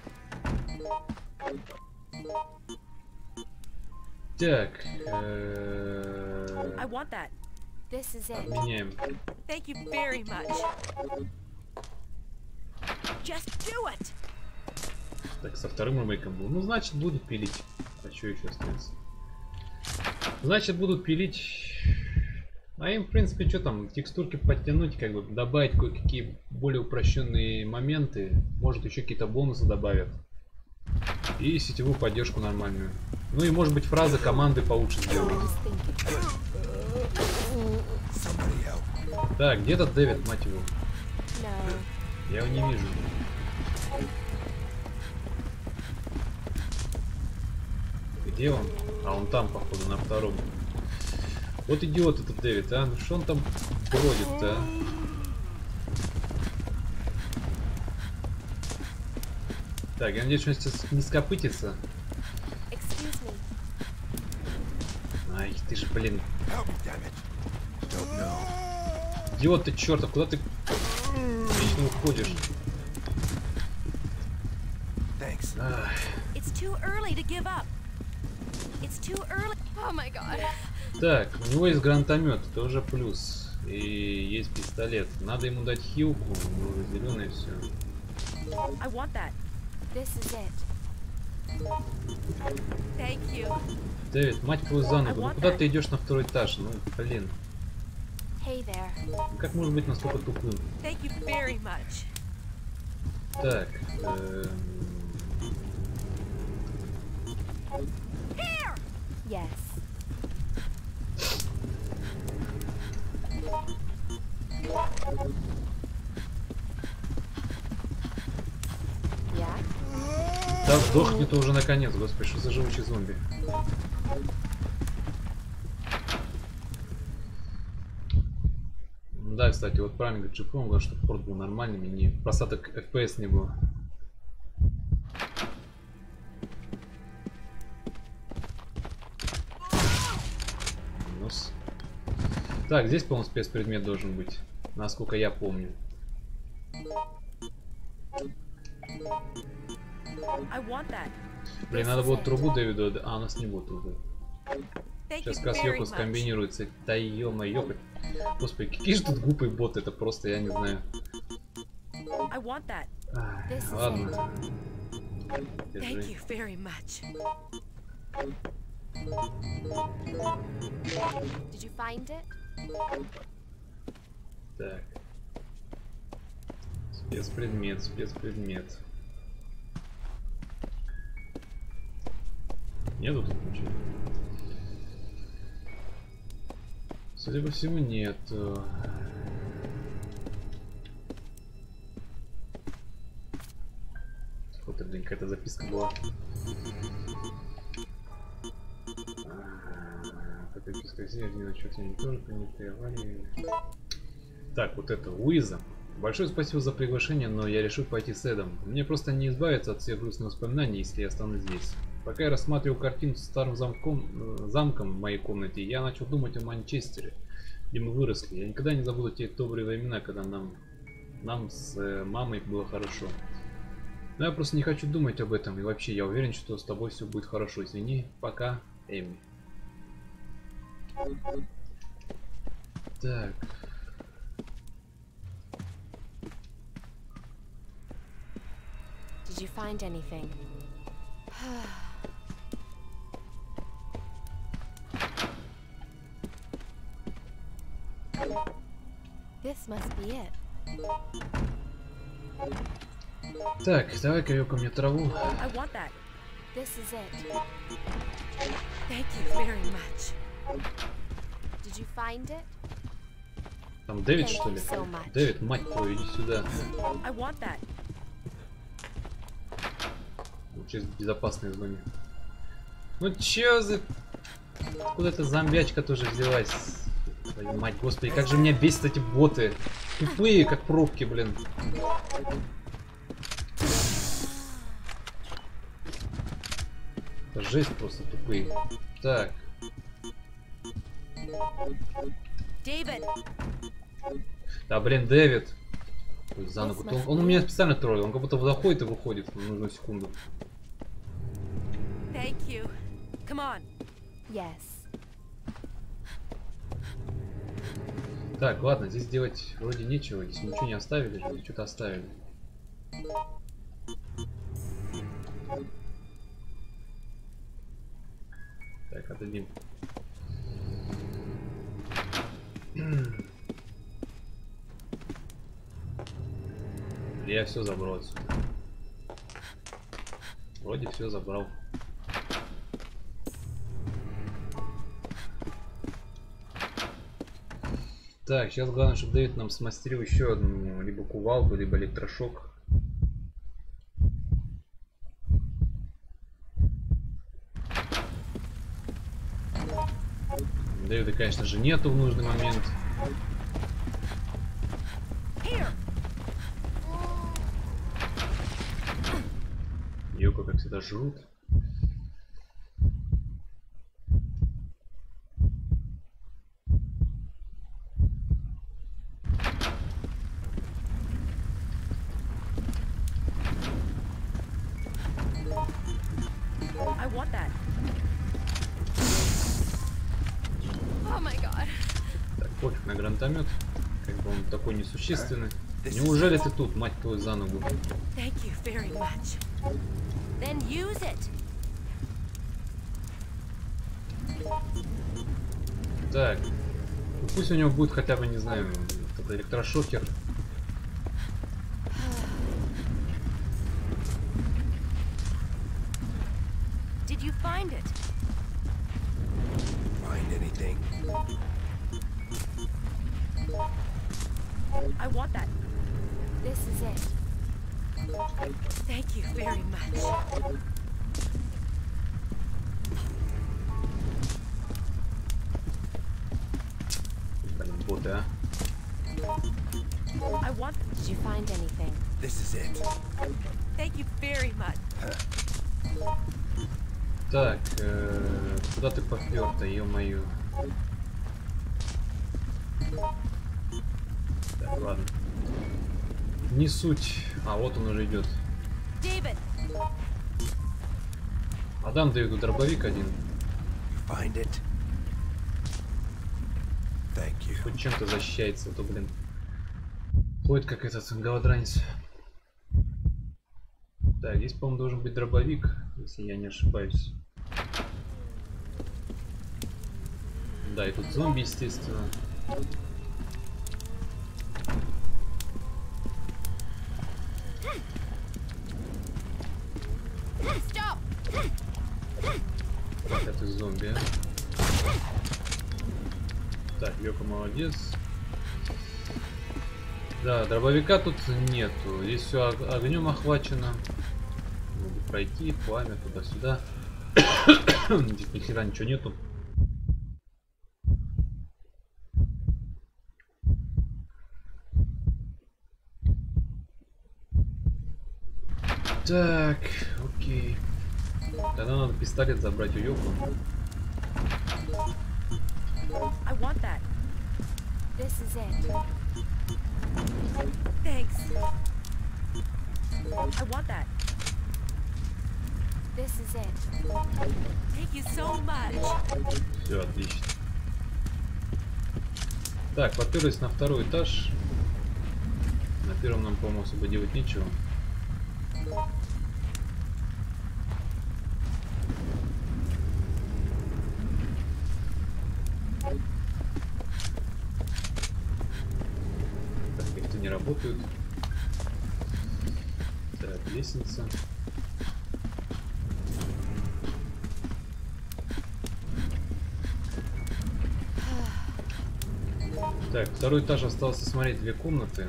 Так. I want that. This is it. Обменяем. Thank you very much. Just do it! Так, со вторым ремейком был. Ну, значит, будут пилить. А что еще остается? Значит, будут пилить. А им, в принципе, что там, текстурки подтянуть, как бы добавить кое-какие более упрощенные моменты. Может, еще какие-то бонусы добавят. И сетевую поддержку нормальную. Ну и, может быть, фразы команды получше сделают. I was thinking. Somebody help. Так, где этот Дэвид, мать его? No. Я его не вижу. Где он? А он там, походу, на втором. Вот идиот этот Дэвид, а? Ну что он там бродит-то, а? Так, я надеюсь, что он сейчас не скопытится. Excuse me. Ай, ты же, блин. Help me, damn it. Don't know. Идиот ты чертов, куда ты вечно уходишь? Thanks. Ах, It's too early to give up. It's too early. Oh my god. так, у него есть гранатомет, тоже плюс. И есть пистолет. Надо ему дать хилку, зеленое все. I want that. This is it. Thank you. Дэвид, мать твою за ногу, ну куда ты идешь на второй этаж? Ну, блин. Hey there. Ну, как может быть настолько тупым? Thank you very much. Так. Here! Yes. Yeah. Да сдохни ты уже наконец, господи, что за живучий зомби? Да, кстати, вот правильно говорит Джипом, главное, чтобы порт был нормальным и не просадок FPS не было. Минус. Так, здесь, по-моему, спецпредмет должен быть, насколько я помню. I want that. Блин, надо было трубу Дэвиду, а у нас не будет трубы. Thank Сейчас you как раз very Йоко much. скомбинируется. Да ё-моё. Господи, какие же тут глупые боты, это просто, я не знаю. I want that. Ай, This is ладно. Thank Держи. you very much. Did you find it? Так. Спецпредмет, спецпредмет. Нету тут ничего? Судя по всему, нет. Вот это, блин, какая-то записка была. Записка здесь, один отчет, я не тоже принятые аварии. Так, вот это, Уиза. Большое спасибо за приглашение, но я решил пойти с Эдом. Мне просто не избавиться от всех грустных воспоминаний, если я останусь здесь. Пока я рассматривал картину с старым замком в моей комнате, я начал думать о Манчестере, где мы выросли. Я никогда не забуду те добрые времена, когда нам с мамой было хорошо. Но я просто не хочу думать об этом, и вообще я уверен, что с тобой все будет хорошо. Извини, пока, Эми. Так. Did you find anything? This must be it. Так, давай-ка Йоко мне траву. I want that. This is it. Thank you very much. Did you find it? Там Дэвид, Thank что you ли? so much. Дэвид, мать твою, иди сюда. I want that. Через безопасной зоне. Ну чё за... Откуда эта зомбячка тоже взялась? Твою мать, господи, как же меня бесят эти боты. Тупые, как пробки, блин. Это жесть просто тупые. Так. David. Да, блин, Дэвид. Ой, за ногу. Он у меня специально троллит. Он как будто заходит и выходит в нужную секунду. Thank you. Come on. Yes. Так, ладно, здесь делать вроде нечего. Здесь ничего не оставили же, или что-то оставили. Так, отдадим. Я все забрал отсюда. Вроде все забрал. Так, сейчас главное, чтобы Дэвид нам смастерил еще одну либо кувалду, либо электрошок. Дэвида, конечно же, нету в нужный момент. Here. Йоко, как всегда, жрут. I want that. Oh my god. Так, пофиг на гранатомет. Как бы он такой несущественный. Неужели ты тут, мать твою, за ногу? Thank you very much. Then use it. Так. Ну, пусть у него будет хотя бы, не знаю, этот электрошокер. Did you find it? Find anything? I want that. This is it. Thank you very much. Блин, боты, а. I want. Did you find anything? This is it. Thank you very much. Так, куда ты попёр-то, ё-моё. Так, ладно. Не суть. А, вот он уже идет. David. Адам Дэвиду дробовик один. Find it. you. Хоть чем-то защищается, а то, блин, ходит как этот голодранец. Так, здесь, по-моему, должен быть дробовик, если я не ошибаюсь. Да, и тут зомби, естественно. Stop! Так, это зомби. А? Так, Йоко молодец. Да, дробовика тут нету. Здесь все огнем охвачено. Надо пройти, пламя туда-сюда. Здесь ни хера ничего нету. Так, окей. Тогда надо пистолет забрать у Йоко. I want that. This is it. Thanks. I want that. This is it. Thank you so much. Все, отлично. Так, поперлись на второй этаж. На первом нам, по-моему, особо делать нечего. Так, лифты не работают. Так, лестница. Так, второй этаж остался смотреть, 2 комнаты.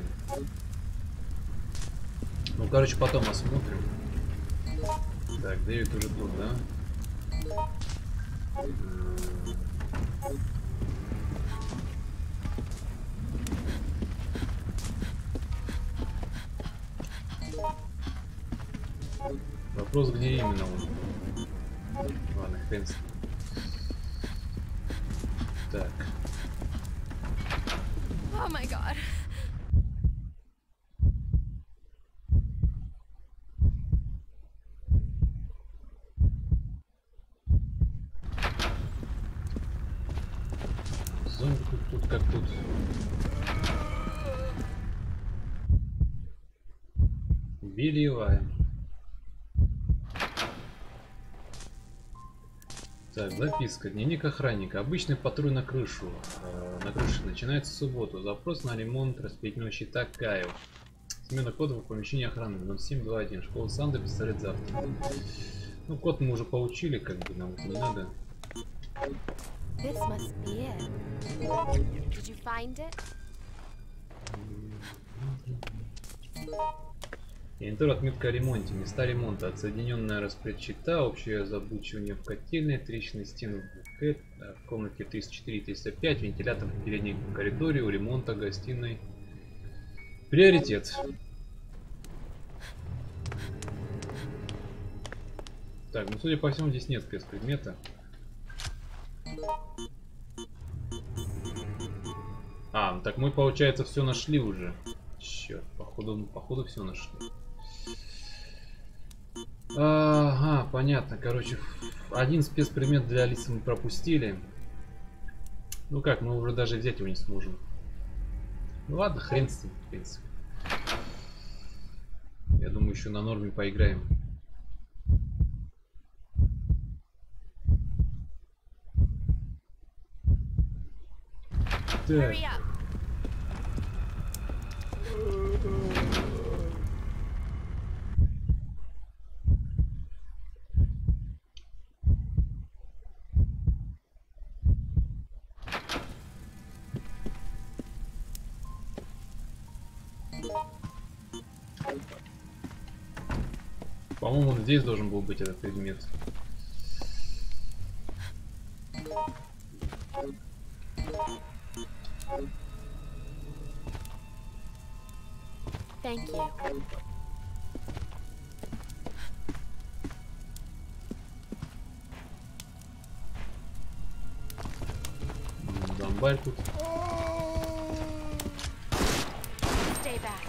Ну, короче, потом осмотрим. Так, Дэвид уже тут, да? Вопрос, где именно он? Ладно, хрен с ним. Так. Oh my god. Зомби тут как тут. Белевая. Так, записка. Дневник охранника. Обычный патруль на крышу. На крыше начинается в субботу. Запрос на ремонт распределительного щита Кайл. Смена кода в помещении охраны 0721. Школа Санда, пистолет завтра. Ну, код мы уже получили, как бы нам это не надо. This must be it. Did you find it? Инвентарь, отметка о ремонте. Места ремонта. Отсоединенная распредщита. Общее забучивание в котельной. Трещины стены в комнате 304-305. Вентилятор в переднем коридоре. У ремонта гостиной. Приоритет. Так, ну судя по всему, здесь нет спецпредмета. А, ну так мы, получается, все нашли уже. Черт, походу все нашли. Ага, понятно. Короче, один спецпредмет для Алисы мы пропустили. Ну как, мы уже даже взять его не сможем. Ну ладно, хрен с ним, в принципе. Я думаю, еще на норме поиграем. Так. Hurry up. По-моему, здесь должен был быть этот предмет. Thank you. Зомбарь тут. Stay back.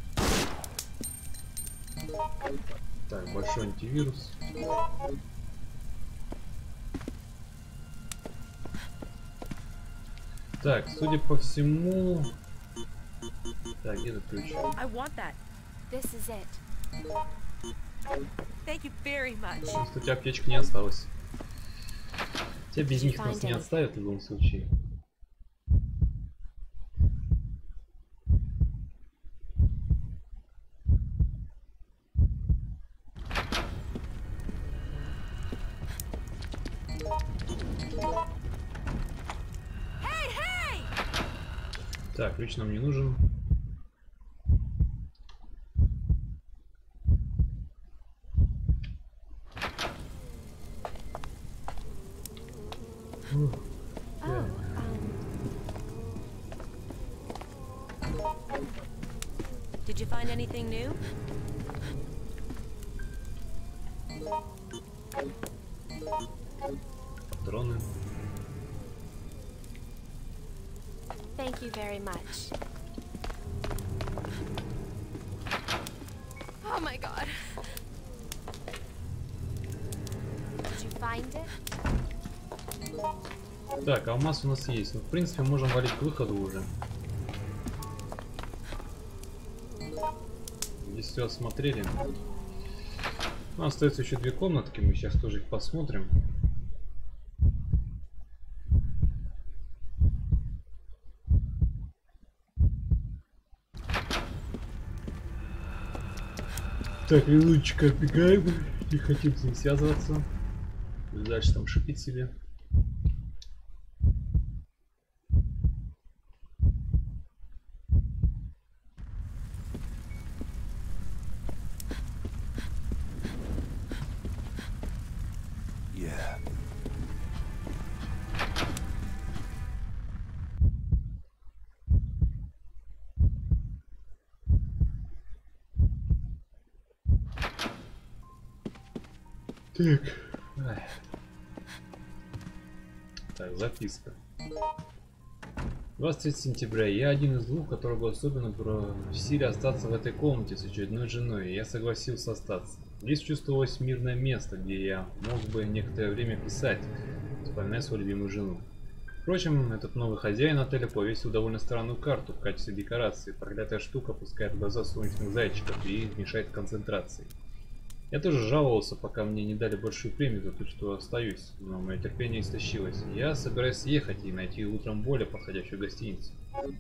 Так, большой антивирус. Так, судя по всему... Так, где тут ключ? I want that. This is it. Thank you very much. Просто у тебя аптечек не осталось. Тебя без Did you них нас find не any? оставят в любом случае. Hey, hey! Так, ключ нам не нужен. Oh, Did you find anything new? Патроны. thank you very much. Oh my god. Did you find it? Так, алмаз у нас есть. Ну, в принципе, можем валить к выходу уже. Здесь все осмотрели. Ну, остается еще две комнатки. Мы сейчас тоже их посмотрим. Так, везучка отбегаем. Не хотим с ним связываться. Дальше там шипит себе. Yeah. Так. Ай. Так, записка. 23 сентября. Я один из двух, которого особенно просили остаться в этой комнате с очередной женой, и я согласился остаться. Здесь чувствовалось мирное место, где я мог бы некоторое время писать, вспоминая свою любимую жену. Впрочем, этот новый хозяин отеля повесил довольно странную карту в качестве декорации. Проклятая штука пускает в глаза солнечных зайчиков и мешает концентрации. Я тоже жаловался, пока мне не дали большую премию за то, что остаюсь, но мое терпение истощилось. Я собираюсь съехать и найти утром более подходящую гостиницу.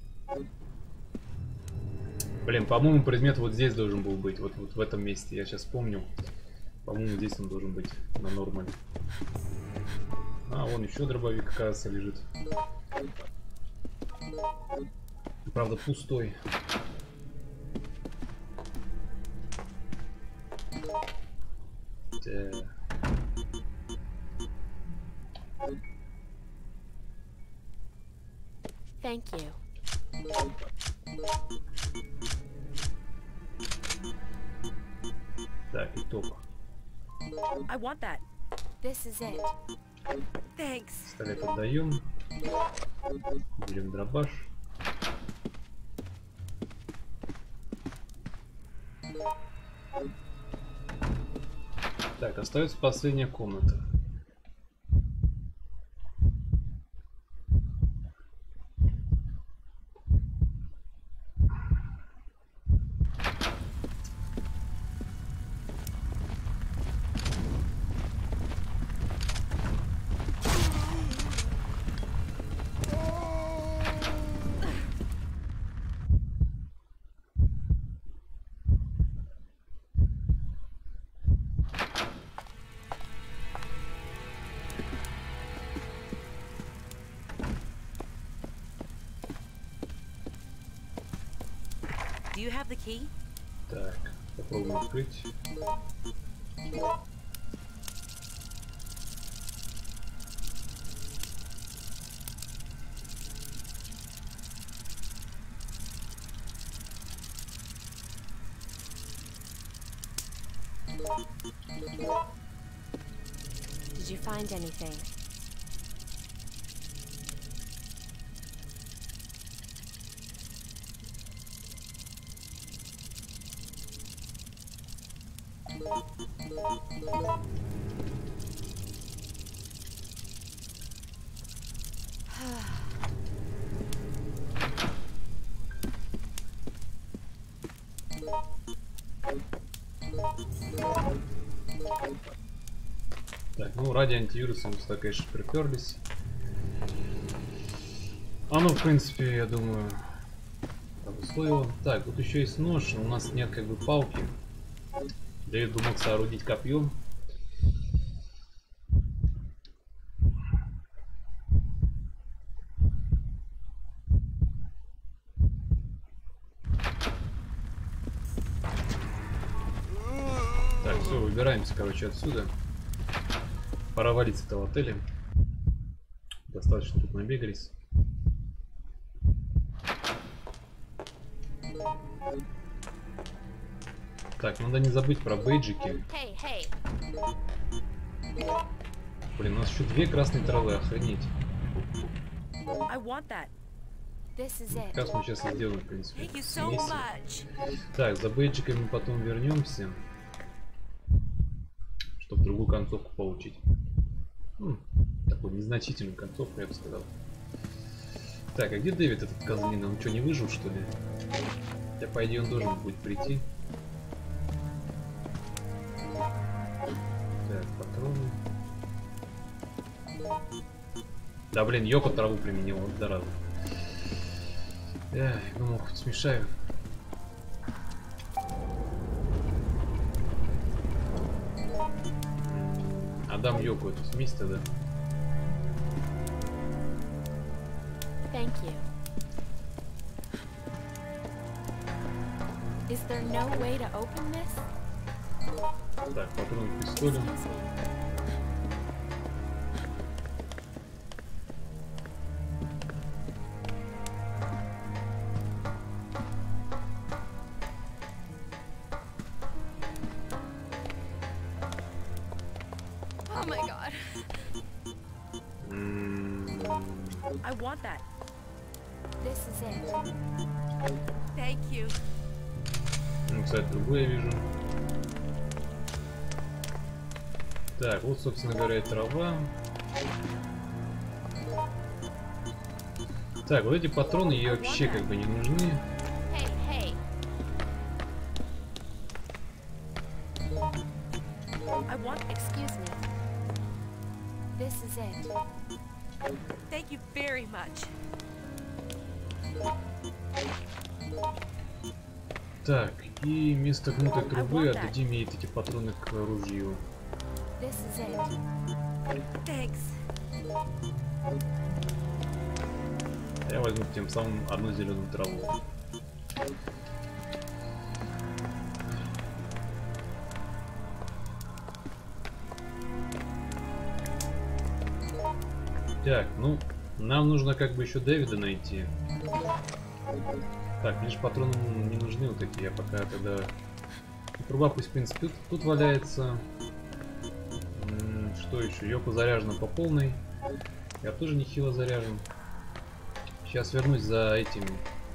Блин, по-моему, предмет вот здесь должен был быть, вот в этом месте, я сейчас помню. По-моему, здесь он должен быть на нормале. А, вон еще дробовик, кажется, лежит. Правда, пустой. Thank you. Так, итог. I want that. This is it. Thanks. Пистолет отдаем. Берем дробаш. Так, остается последняя комната. Do you have the key? Так, попробуем открыть. Did you find anything? Так, ну ради антивируса мы сюда, конечно, приперлись. А ну, в принципе, я думаю, обусловило. Так, тут еще есть нож, но у нас нет как бы палки. Дэвид бы мог соорудить копьем. Так, все, выбираемся, короче, отсюда. Пора валить с этого отеля. Достаточно тут набегались. Так, надо не забыть про бейджики. Hey, hey. Блин, у нас еще 2 красные травы, охренеть. I want that. This is it. Как раз мы сейчас и сделаем, в принципе. Thank you so смеси. much. Так, за бейджиками потом вернемся, чтобы другую концовку получить. Такую незначительную концовку, я бы сказал. Так, а где Дэвид, этот козлин? Он что, не выжил, что ли? Хотя, по идее, он должен будет прийти. Так, патроны. Да, блин, Йоко траву применил, вот зараза. Эх, думал, хоть смешаю. Отдам Йоку эту смесь тогда. Thank you. Is there no way to open this? Так, патроны к пистолю. Excuse me. Oh my god. I want that. This is it. Thank you. Ну, кстати, другое я вижу. Так, вот, собственно говоря, и трава. Так, вот эти патроны ей вообще как бы не нужны. Hey, hey. I want. Excuse me. This is it. Thank you very much. Так, и вместо гнутой трубы отдадим ей эти патроны к ружью. This is it. Thanks. Я возьму тем самым одну зеленую траву. Так, ну, нам нужно как бы еще Дэвида найти. Так, мне же патроны не нужны вот эти, я пока тогда... Труба пусть, в принципе, тут валяется. Что еще? Йоко заряжена по полной. Я тоже нехило заряжен. Сейчас вернусь за этими.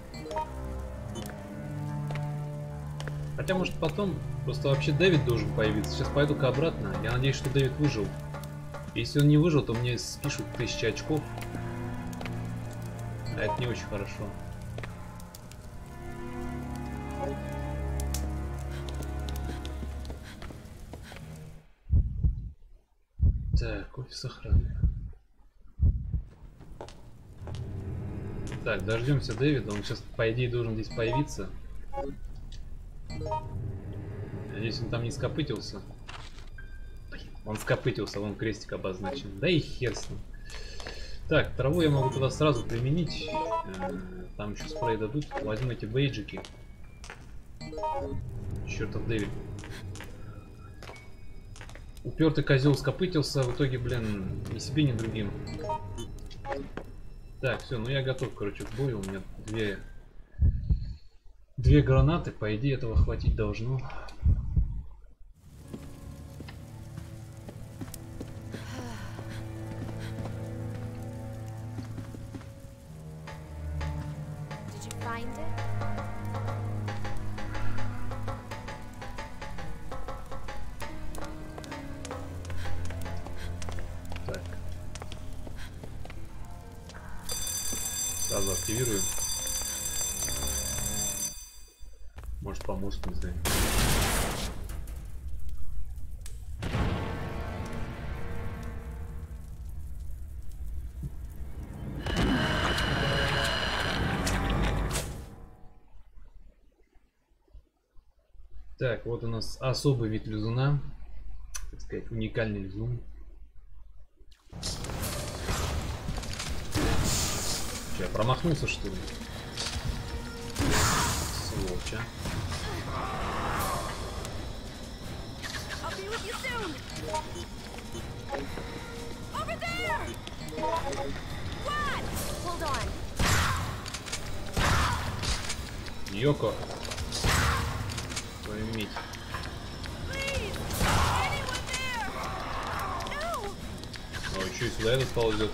Хотя, может, потом... Просто вообще Дэвид должен появиться. Сейчас пойду-ка обратно. Я надеюсь, что Дэвид выжил. Если он не выжил, то мне спишут 1000 очков. А это не очень хорошо. Так, офис охраны. Так, дождемся Дэвида. Он сейчас, по идее, должен здесь появиться. Надеюсь, он там не скопытился. Он скопытился, вон крестик обозначен. Да и хер с ним. Так, траву я могу туда сразу применить. Там еще спрей дадут. Возьму эти бейджики. Чертов Дэвид. Упертый козел скопытился. В итоге, блин, ни себе, ни другим. Так, все, ну я готов, короче, к бою. У меня две гранаты. По идее, этого хватить должно. Did you find it? Так. Сразу активируем. Может, поможет, не знаю. Так, вот у нас особый вид лизуна. Так сказать, уникальный лизун. Че, я промахнулся, что ли? Сволочь, а. I'll be with you soon. Over there. What? Hold on. Йоко. Твою мить. Please. Anyone there? No. О, еще и сюда этот ползет.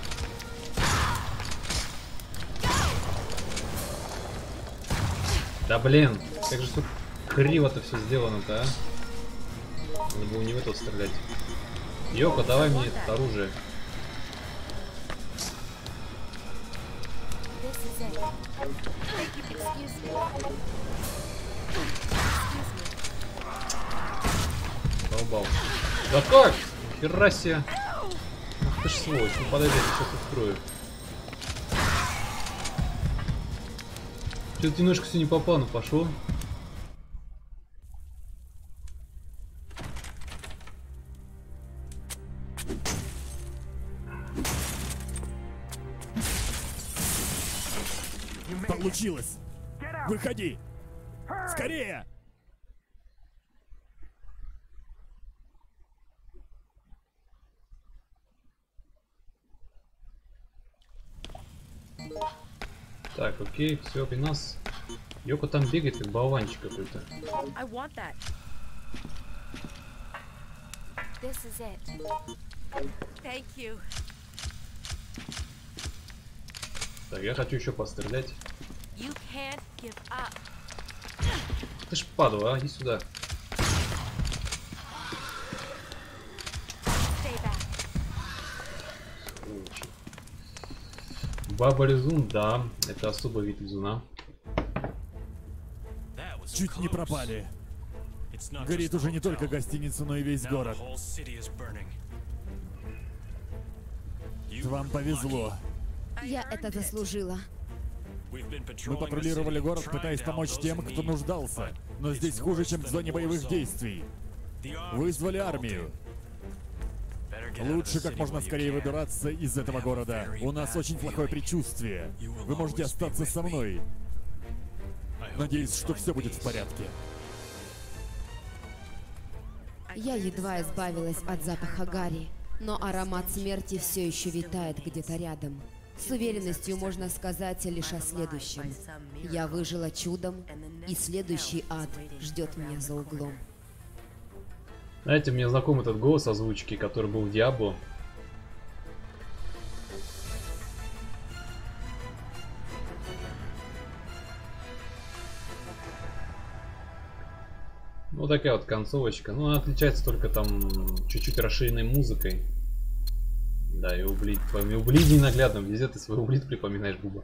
Да блин, как же тут криво-то все сделано-то, а? Надо было не в этого стрелять. Йоко, давай мне это оружие. This is it. Excuse me. Долбал. Да как? Хера себе. Ах ты ж сволочь, ну подойди, я сейчас открою. Что-то немножко все не по плану пошло. Получилось. Выходи. Скорее. Так, окей, все, при нас. Йоко там бегает, как болванчик какой-то. I want that. This is it. Thank you. Так, я хочу еще пострелять. You can't give up. Ты ж падла, а? Иди сюда. Stay back. Сволочи. Баба лизун, да, это особый вид лизуна. Чуть не пропали. Горит уже не только гостиница, но и весь город. Вам повезло. Я это заслужила. Мы патрулировали город, пытаясь помочь тем, кто нуждался. Но здесь хуже, чем в зоне боевых действий. Вызвали армию. Лучше как можно скорее выбираться из этого города. У нас очень плохое предчувствие. Вы можете остаться со мной. Надеюсь, что все будет в порядке. Я едва избавилась от запаха гари, но аромат смерти все еще витает где-то рядом. С уверенностью можно сказать лишь о следующем. Я выжила чудом, и следующий ад ждет меня за углом. Знаете, мне знаком этот голос озвучки, который был в Диабло. Вот такая вот концовочка. Ну, она отличается только там чуть-чуть расширенной музыкой. Да, и ублид. Твоими ублиди наглядно. Везде ты свой ублид припоминаешь, Буба.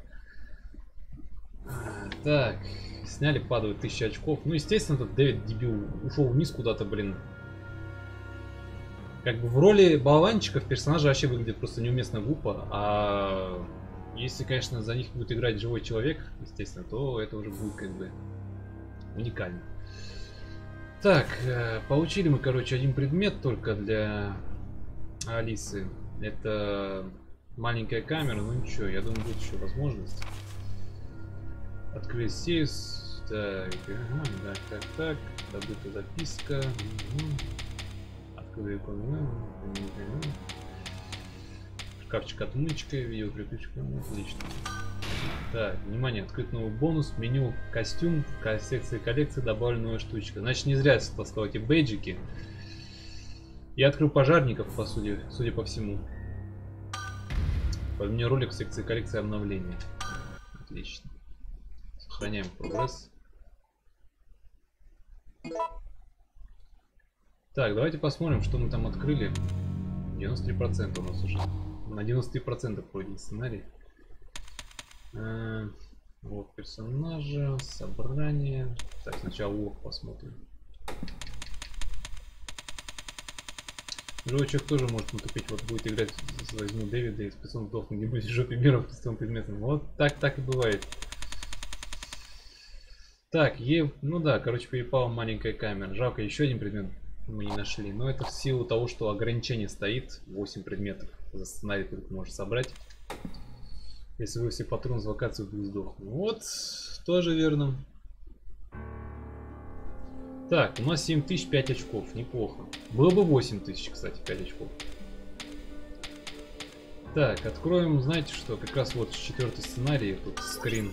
Так, сняли, падают 1000 очков. Ну, естественно, этот Дэвид дебил ушел вниз куда-то, блин. Как бы в роли болванчиков персонажа вообще выглядит просто неуместно глупо. А если, конечно, за них будет играть живой человек, естественно, то это уже будет как бы уникально. Так, получили мы, короче, один предмет только для Алисы. Это маленькая камера, ну ничего, я думаю, будет еще возможность. Открыть сейф. Так, ага, так. Добыта записка. Открыть шкафчик отмычкой, видео приключка. Отлично. Так, внимание, открыт новый бонус, меню костюм, в секции коллекции добавлена новая штучка. Значит, не зря я таскал эти бейджики. Я открыл пожарников, по сути, судя по всему. Поменяю ролик в секции коллекции обновления. Отлично. Сохраняем прогресс. Так, давайте посмотрим, что мы там открыли. 93% у нас уже. На 93% пройден сценарий. Вот персонажа, собрание. Так, сначала лог посмотрим. Живой человек тоже может натупить. Вот будет играть, возьму Дэвида и спецом сдохну, не будет в жопе мира с предметом. Вот так и бывает. Так, ну да, короче, перепала маленькая камера. Жалко, еще один предмет мы не нашли. Но это в силу того, что ограничение стоит. 8 предметов за сценарий только можно собрать. Если вы все патроны с локации будут сдохнуть. Вот, тоже верно. Так, у нас 7000, 5 очков. Неплохо. Было бы 8000, кстати, 5 очков. Так, откроем, знаете что, как раз вот 4-й сценарий, тут скрин.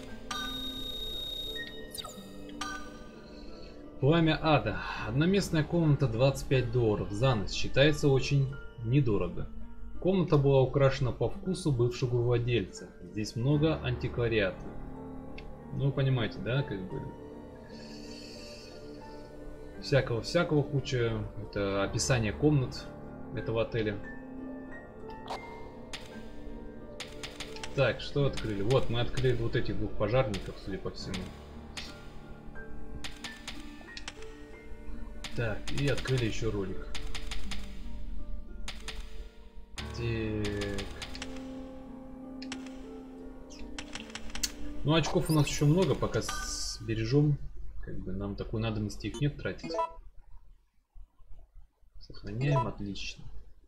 Пламя ада. Одноместная комната, $25 за ночь. Считается очень недорого. Комната была украшена по вкусу бывшего владельца. Здесь много антиквариата. Ну, вы понимаете, да, как бы... Всякого куча. Это описание комнат этого отеля. Так, что открыли? Вот, мы открыли вот этих двух пожарников, судя по всему. Так, и открыли еще ролик. Так. Ну, очков у нас еще много, пока сбережем. Как бы нам такой надобности их нет тратить. Сохраняем, отлично.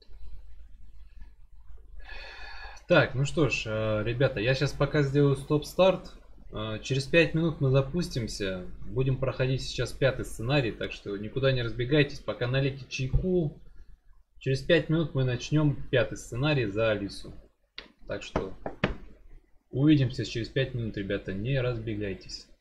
Так, ну что ж, ребята, я сейчас пока сделаю стоп-старт. Через 5 минут мы запустимся. Будем проходить сейчас 5-й сценарий, так что никуда не разбегайтесь, пока налейте чайку. Через 5 минут мы начнем 5-й сценарий за Алису. Так что увидимся через 5 минут, ребята, не разбегайтесь.